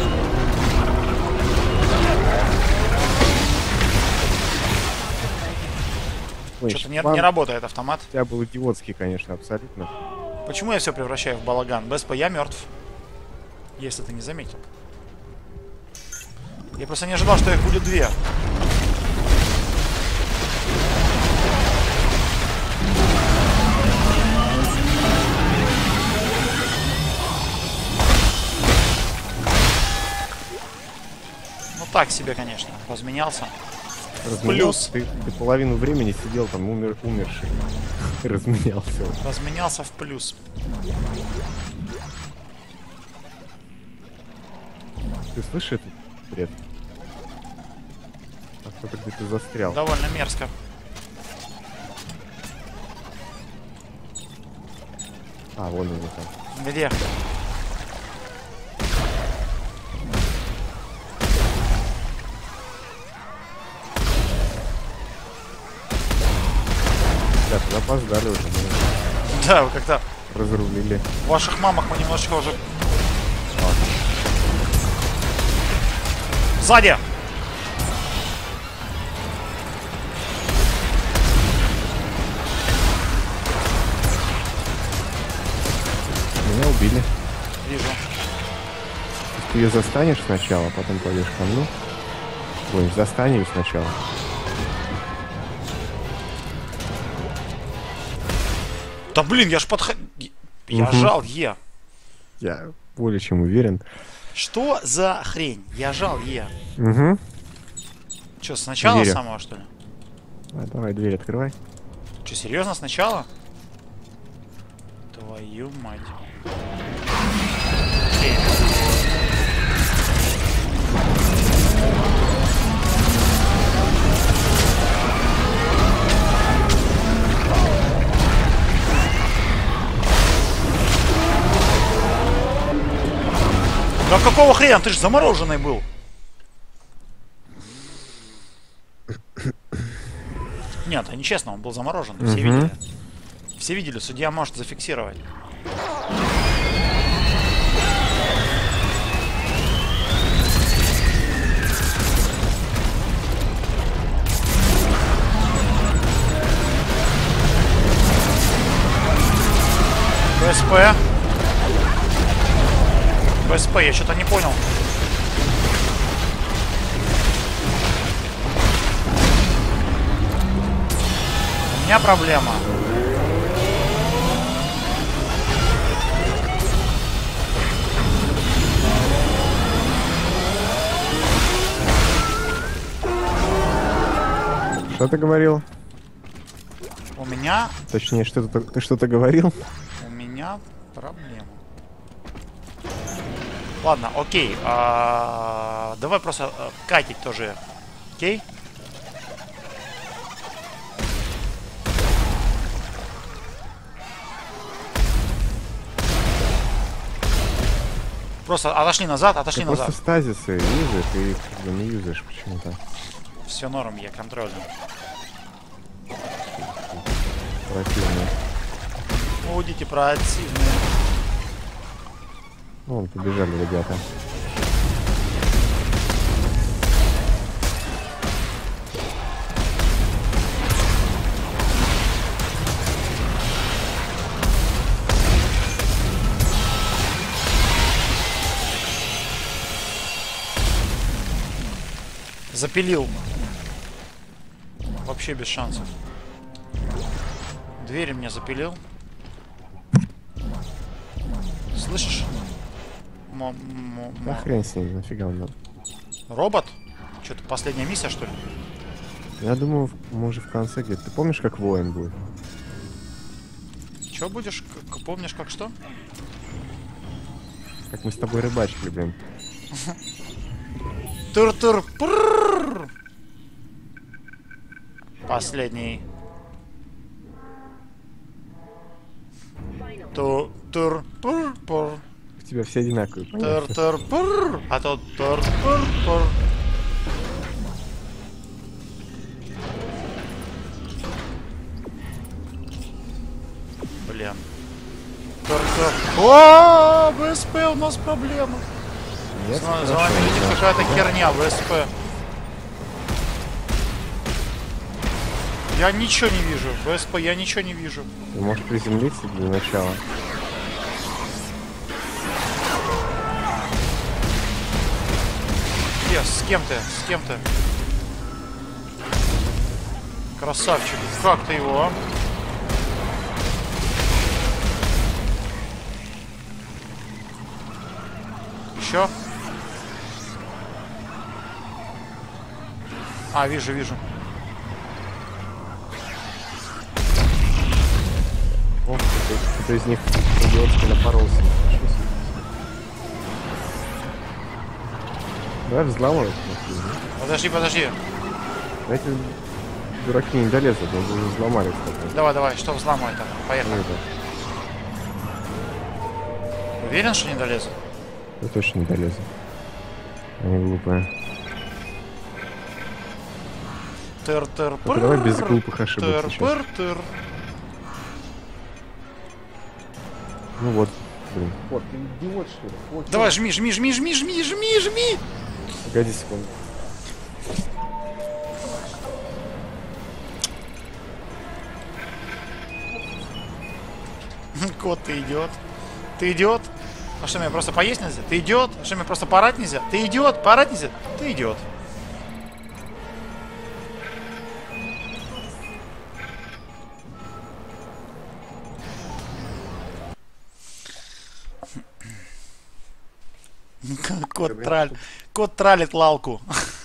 Что-то не работает автомат. У тебя был идиотский, конечно, абсолютно. Почему я все превращаю в балаган? БСП, я мертв. Если ты не заметил. Я просто не ожидал, что их будет 2. Ну так себе, конечно. Разменялся. Плюс. Ты половину времени сидел там умерший. Разменялся. Разменялся в плюс. Ты слышишь этот бред? А кто-то где-то застрял. Довольно мерзко. А, вон его там. Где? Да, опоздали уже. Да, вы как-то разрулили. Ваших мамок мы немножечко уже... Сзади! Меня убили. Вижу. Ты ее застанешь сначала, потом пойдешь ко мне. Ой, застань ее сначала. Да блин, я ж подходил. Я жал Е. Я более чем уверен. Что за хрень? Я жал Е. Угу. Че, сначала Дверь. самого, что ли? Давай, дверь открывай. Че, серьезно, сначала? Твою мать. Да какого хрена? Ты же замороженный был. Нет, это нечестно, он был заморожен. Все видели. Все видели, судья может зафиксировать. БСП. БСП, я что-то не понял. У меня проблема. Что ты говорил? У меня... Точнее, ты что-то говорил? У меня проблема. Ладно, окей. Давай просто катить тоже. Окей? Просто отошли назад, отошли Ты назад. просто стазисы юзаешь, ты их не юзаешь почему-то. Все норм, я контролю. Противно. Будете противные. Вон, побежали ребята. Запилил. Вообще без шансов. Двери мне запилил. Слышишь? Да хрен с ним, нафига он надо. Робот? Что-то последняя миссия, что ли? Я думаю, мы уже в конце где-то. Ты помнишь, как воин будет? Че будешь? Помнишь, как что? Как мы с тобой рыбачили, блин. Тур-тур-пурр. Последний. Тур-тур-пур-пур. У тебя все одинаковые, понятно? Тур-тур-пур. А то тур-пур-пур. Блин. Тур-тур. О, БСП, у нас проблема. Нет, За вами летит какая-то херня, ВСП. Я ничего не вижу. ВСП, я ничего не вижу. Ты можешь приземлиться для начала. Где? С кем ты? С кем ты? Красавчик. Как ты его, а? Еще? А, вижу, вижу. О, кто-то из них идиотски напоролся. Давай взламывать. Подожди, подожди. Эти дураки не долезут, мы уже взломали, кстати. Давай, давай, что взломать там? Поехали. Ну, да. Уверен, что не долезу? Я точно не долезу. Они глупые. Тыр-тыр-пыр. Давай без глупых ошибок сейчас. Тыр-пыр-тыр. Ну вот, блин. Вот, ты идиот, что ли? Вот, Давай, жми, жми, жми, жми, жми, жми, жми. погоди секунду. Кот, ты идиот. Ты идиот? А что, мне просто поесть нельзя? Ты идиот? А что, мне просто порать нельзя? Ты идиот? Порать нельзя? Ты идиот. Кот тралит лалку.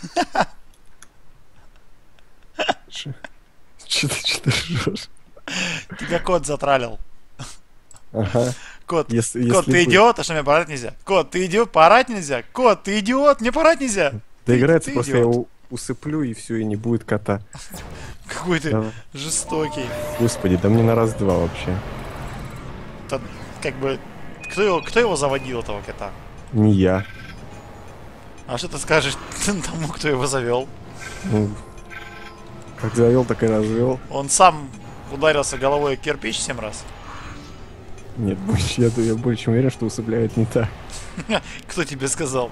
Че ты ржешь? Тебя кот затралил. Ага. Кот, Если кот, ты бы- идиот, а что мне порать нельзя? Кот, ты идиот, порать нельзя? Кот, ты идиот, мне порать нельзя? Доиграется, ты просто я идиот. его усыплю, и все, и не будет кота. Какой ты Давай. жестокий. Господи, да мне на раз-два вообще. Как бы, кто его заводил, этого кота? Не я. А что ты скажешь тому, кто его завел? Ну, как завел, так и развел. Он сам ударился головой о кирпич 7 раз. Нет, больше, я больше уверен, что усыпляет не так. Кто тебе сказал?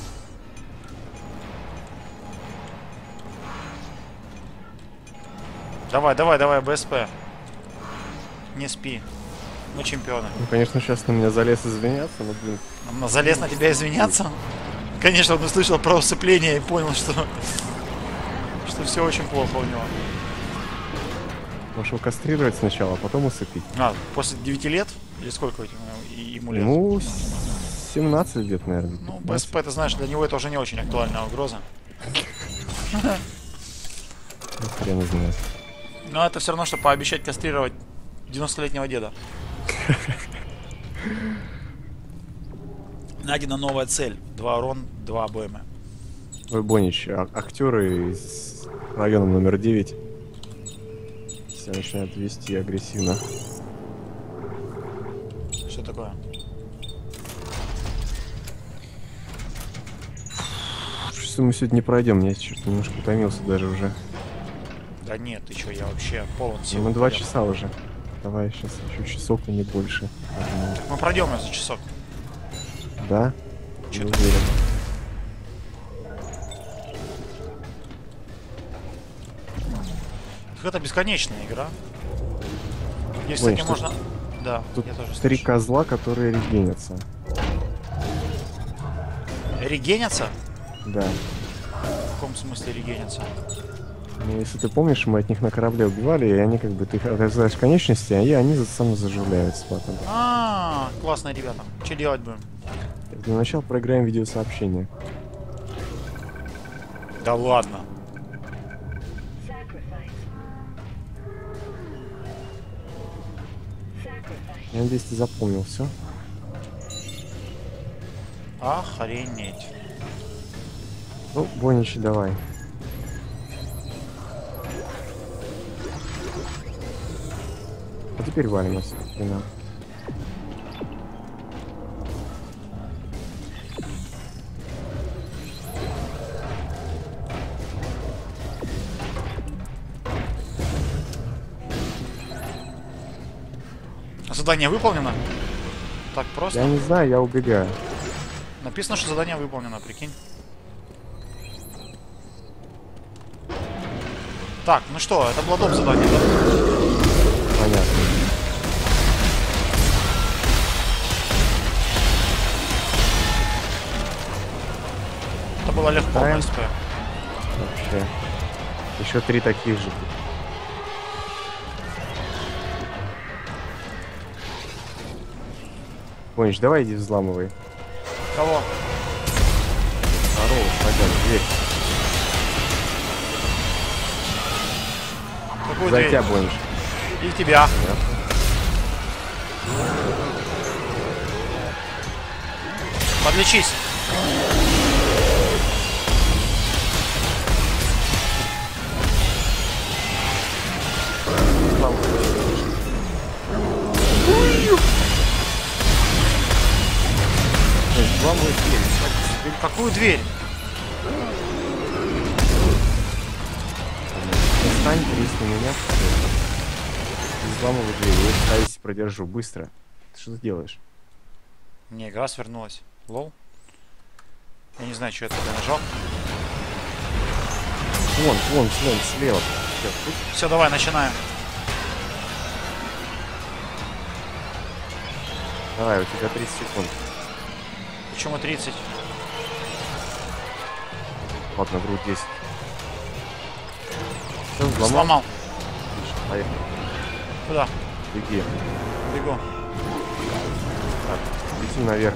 Давай, давай, давай, БСП. Не спи. Мы чемпионы. Ну, конечно, сейчас на меня залез извиняться, но, блин, Он залез на тебя извиняться? Конечно, он услышал про усыпление и понял, что все очень плохо у него. можешь его кастрировать сначала, а потом усыпить. А, после 9 лет? Или сколько ему лет? Ему 17 лет, наверное. Ну, БСП, ты знаешь, для него это уже не очень актуальная угроза. Хрен не знаю. Но это все равно, что пообещать кастрировать 90-летнего деда. Найдена новая цель. 2 урон, 2 АБМ. Ой, Бонич, актеры из района номер 9 себя начинают вести агрессивно. Что такое? Что мы сегодня не пройдем, я чуть немножко утомился даже уже. Да нет, ты чё, я вообще полон сил. Мы 2 часа уже. Давай сейчас еще часок, и не больше. Мы пройдем ее за часок. Да? Чё Не ты? уверен. Это бесконечная игра. Если Ой, таки что можно... Да, Тут я тоже 3 слышу. козла, которые регенятся. Регенятся? Да. В каком смысле регенятся? Ну, если ты помнишь, мы от них на корабле убивали, и они как бы, ты их отрезаешь конечности, а они сами заживляются потом. Классные ребята. Что делать будем? Для начала проиграем видеосообщение. Да ладно. Я надеюсь, ты запомнил все. Охренеть. Ну, Бонич, давай. А теперь валим отсюда. Хрена. Задание выполнено? Так просто? Я не знаю, я убегаю. Написано, что задание выполнено, прикинь. Так, ну что, это было доп. Задание, да? Понятно. Это было легко, Ставим. БСП. Вообще. Еще 3 таких же. Бонич, давай иди взламывай. Кого? Здорово, пойдем, дверь. Какую За дверь? тебя, Бонич. И тебя. Подлечись. Взламывай дверь. Какую дверь? Встань, трись на меня. Взламывай дверь. Я ставись, продержу. Быстро. Ты что ты делаешь? Не, игра свернулась. Лол. Я не знаю, что я туда нажал. Вон, слева. Все, давай, начинаем. Давай, у тебя 30 секунд. Почему 30? Ладно, грудь 10. Все, взломал. Сломал. Отлично, поехали. Куда? Беги. Бегу. Так, лети наверх.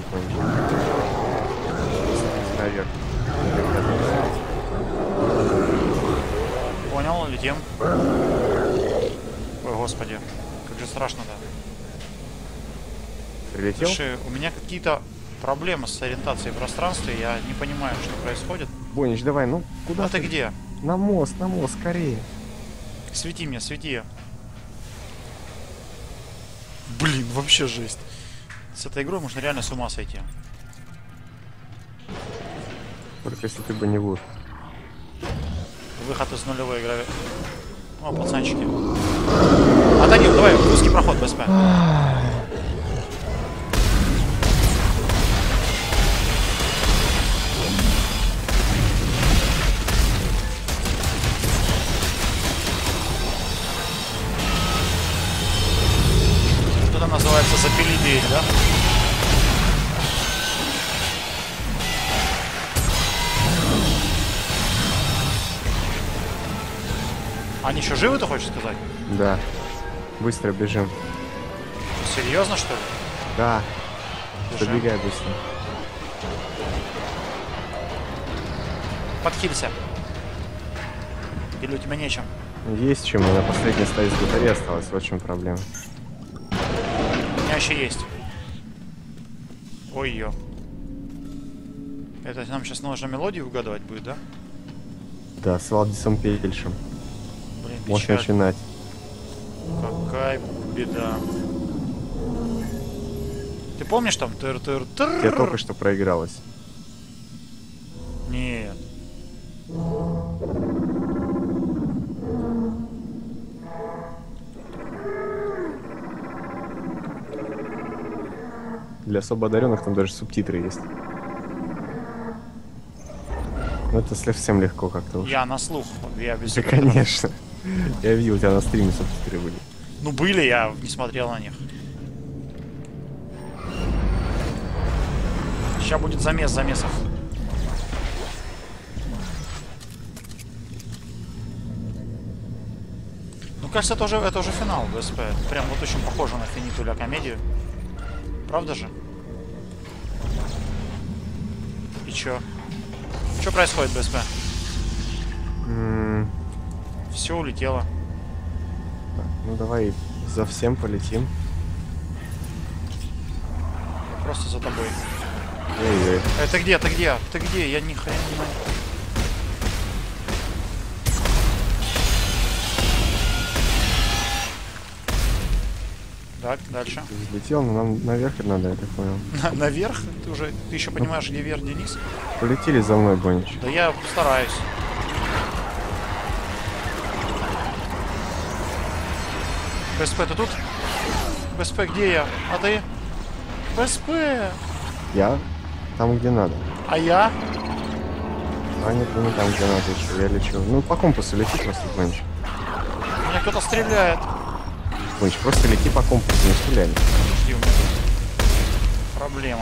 Лети наверх. Понял, летим. Ой, господи. Как же страшно-то. Прилетел? Слушай, у меня какие-то проблемы с ориентацией в пространстве. Я не понимаю, что происходит. Бонич, давай, ну куда А ты где? На мост, скорее. Свети мне, свети. Блин, вообще жесть. С этой игрой можно реально с ума сойти. Только если ты бы не вуд. Выход из нулевой игры. О, пацанчики. Отойди, давай, узкий проход, БСП. Это называется запили дверь, да? Они еще живы, ты хочешь сказать? Да. Быстро бежим. Серьезно, что ли? Да. Бежим. Побегай быстро. Подхилься. Или у тебя нечем? Есть чем, на последней стадии с батареи осталось. Вот в чем проблема. У меня еще есть. Ой-ё. Это нам сейчас нужно мелодию угадывать будет, да? Да, с Валдисом Пельшем. Блин, Можешь печаль. начинать. Какая беда. Ты помнишь там тыр-тыр-тыр? Тебе только что проигралось. Нет. Для особо одаренных там даже субтитры есть. Ну это совсем легко как-то уж. Я на слух. Я без Да, субтитров. конечно. Я видел, у тебя на стриме субтитры были. Ну были, я не смотрел на них. Сейчас будет замес замесов. Ну, кажется, это уже финал БСП. Прям вот очень похоже на Финиту ля комедию. Правда же? И чё? Что происходит, БСП? Все улетело. Ну давай за всем полетим. Просто за тобой. Эй-эй. Ты где? Ты где? Ты где? Я ни хрена не могу. Так, дальше. Взлетел, но нам наверх надо, я так понял. Наверх? Ты еще понимаешь, где вверх, Денис? Полетели за мной, Бонич. Да я стараюсь. БСП, ты тут? БСП, где я? А ты? БСП! Я там, где надо. А я? А нет, не там, где надо еще. Я лечу. Ну, по компасу лети просто, Бонич. Меня кто-то стреляет. Бонич, просто лети по компасу, не стреляй. Подожди, у меня тут проблема.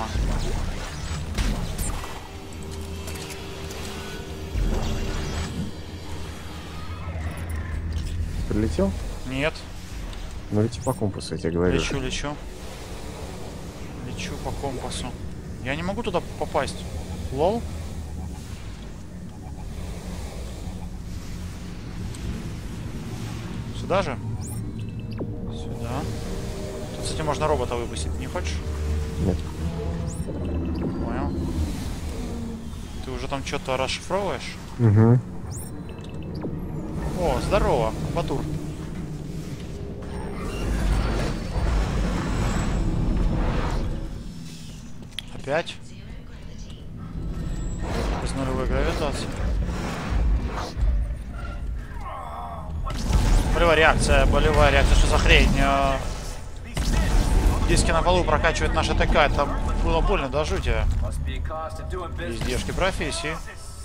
Прилетел? Нет. Ну, лети по компасу, я тебе говорю. Лечу. Лечу по компасу. Я не могу туда попасть. Лол? Сюда же? Сюда. Тут, кстати, можно робота выпустить. Не хочешь? Нет. Понял. Ты уже там что-то расшифровываешь? Угу. О, здорово, Батур. Опять? Без нулевой гравитации. Болевая реакция, что за хрень? Диски на полу прокачивает наш АТК, это было больно до жути. Издержки профессии.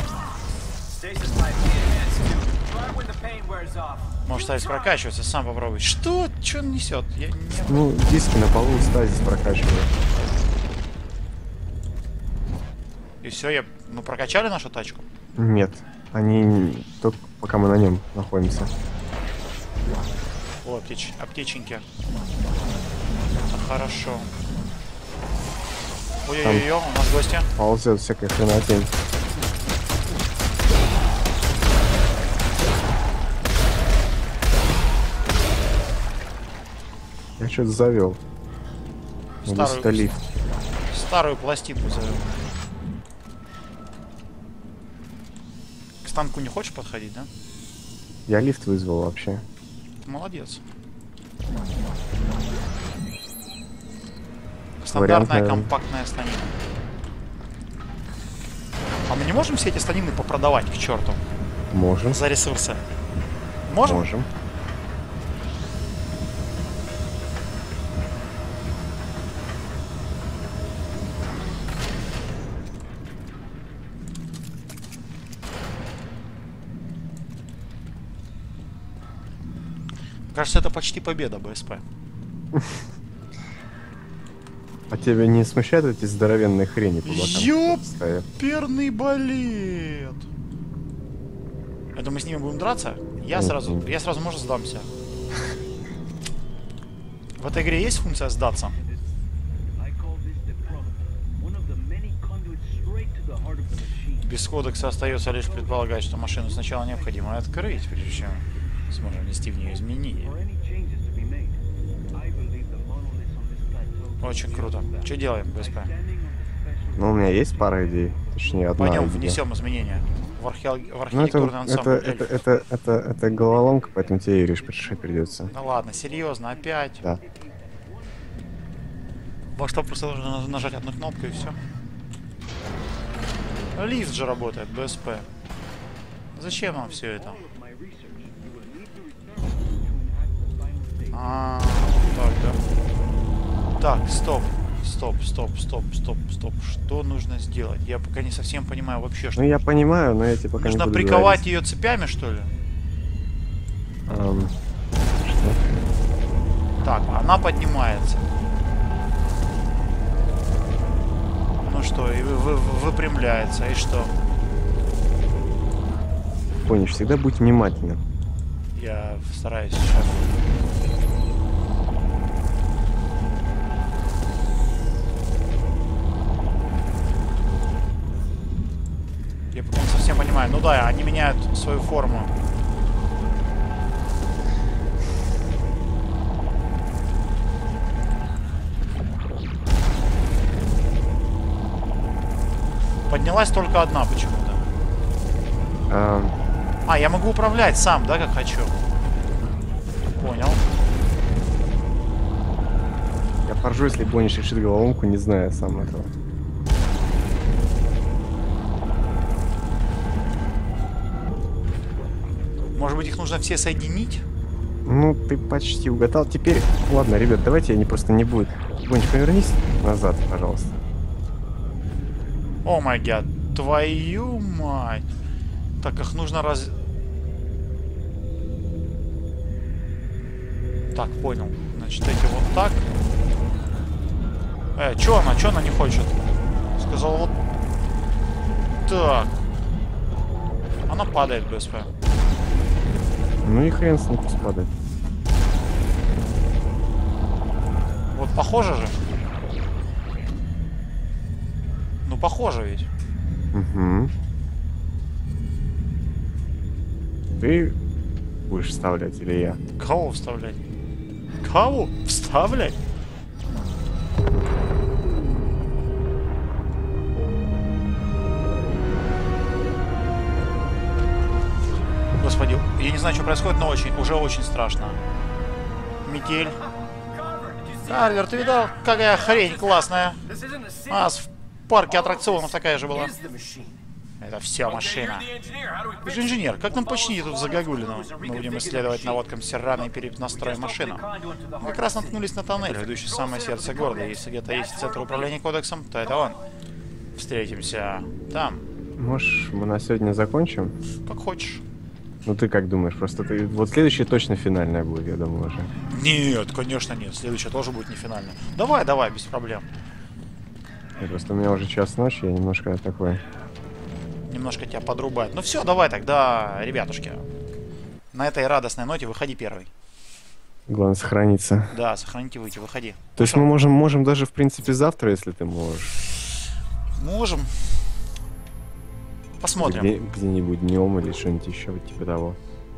Может, стазис прокачивается, сам попробуй. Что? Что он несет? Я не... Ну, диски на полу стазис прокачивают. И все, мы прокачали нашу тачку? Нет. Они только пока мы на нем находимся. О, аптеченьки. Это хорошо. Ой-ой-ой, у нас гости. Ползет всякая хренотень. Я что-то завел. Старую пластинку завел. К станку не хочешь подходить, да? Я лифт вызвал вообще. Молодец. Вариант, Стандартная наверное. компактная станина. А не можем все эти станины попродавать к черту Можем. за ресурсы? Можем? Можем. Кажется, это почти победа БСП. А тебя не смущают эти здоровенные хрени по бокам? Стоят? Ёперный балет. Это мы с ними будем драться? Я сразу, может, сдамся. В этой игре есть функция сдаться? Без кодекса остается лишь предполагать, что машину сначала необходимо открыть, прежде чем сможем внести в нее изменения. Очень круто. Что делаем, БСП? Ну, у меня есть пара идей. Точнее, одна Пойдем идея. внесем изменения в Ну, архитектурный ансамбль. это головоломка, поэтому тебе ее решить придется. Ну ладно, серьезно, опять. Да. Во что просто нужно нажать одну кнопку и все. Лифт же работает, БСП. Зачем нам все это? Так, да. Так, стоп. Стоп. Что нужно сделать? Я пока не совсем понимаю вообще, что... Ну, я понимаю, но я тебе пока Нужно не буду приковать говорить. ее цепями, что ли? Что? Так, она поднимается. Ну что, и выпрямляется, и что? Пониш, всегда будь внимательным. Я стараюсь сейчас. Я пока не совсем понимаю. Ну да, они меняют свою форму. Поднялась только одна почему-то. Я могу управлять сам, да, как хочу? Понял. Я поржу, если Бониш решит головоломку, не зная сам этого. Может быть, их нужно все соединить? Ну, ты почти угадал. Теперь, ладно, ребят, давайте они просто не будет. Бониш, повернись назад, пожалуйста. О май гад, твою мать. Так, их нужно Так, понял. Значит, эти вот так. Чё она не хочет? Сказал вот так. Она падает, БСП. Ну и хрен с ней пусть падает. Вот похоже же. Ну, похоже ведь. Угу. Ты будешь вставлять или я? Кого вставлять? Кого вставлять? Господи, я не знаю, что происходит, но уже очень страшно. Метель. Карлер, ты видал, какая хрень классная? У нас в парке аттракционов такая же была. Это все машина. Ты же инженер, как нам починить эту загогулину? Мы будем исследовать наводком Серрана и перенастроим машину. Мы как раз наткнулись на тоннель, ведущий в самое сердце города. Если где-то есть центр управления кодексом, то это он. Встретимся там. Может, мы на сегодня закончим? Как хочешь. Ну ты как думаешь? Просто ты... Вот следующая точно финальная будет, я думаю, уже. Нет, конечно нет. Следующая тоже будет не финальная. Давай, без проблем. Просто у меня уже час ночи, я немножко такой... Немножко тебя подрубает. Ну все, давай тогда, ребятушки. На этой радостной ноте выходи первый. Главное сохраниться. Да, сохраните, выйти, выходи. То есть мы можем даже, в принципе, завтра, если ты можешь. Можем. Посмотрим. Где-нибудь днем или что-нибудь еще типа того.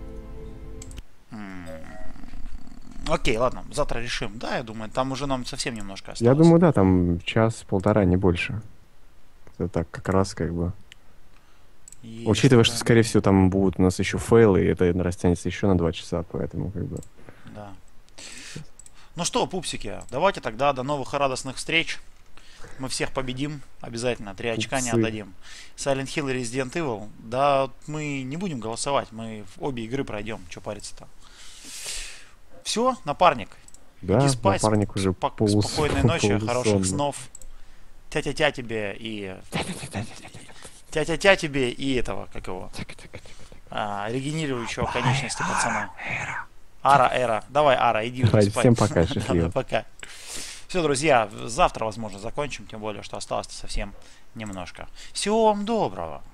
Окей, ладно, завтра решим. Да, я думаю, там уже нам совсем немножко осталось. Я думаю, да, там час-полтора, не больше. Это так как раз как бы... Есть Учитывая, что, такое. скорее всего, там будут у нас еще фейлы, и это растянется еще на 2 часа, поэтому как бы... Да. Ну что, пупсики, давайте тогда до новых радостных встреч. Мы всех победим. Обязательно. 3 очка не Упсы. отдадим. Silent Hill и Resident Evil. Да, мы не будем голосовать. Мы в обе игры пройдем. Че париться-то? Все, напарник. Да, Иди спать. напарник уже Спокойной ночи, хороших полусонный. снов. Тя-тя-тя тебе и... Тя-тя-тя тебе и этого, как его? Регенерирующего конечности пацана. Эра. Давай, Ара, иди уже Давай, спать. всем пока, Да, счастливо. пока. Все, друзья, завтра, возможно, закончим, тем более, что осталось совсем немножко. Всего вам доброго.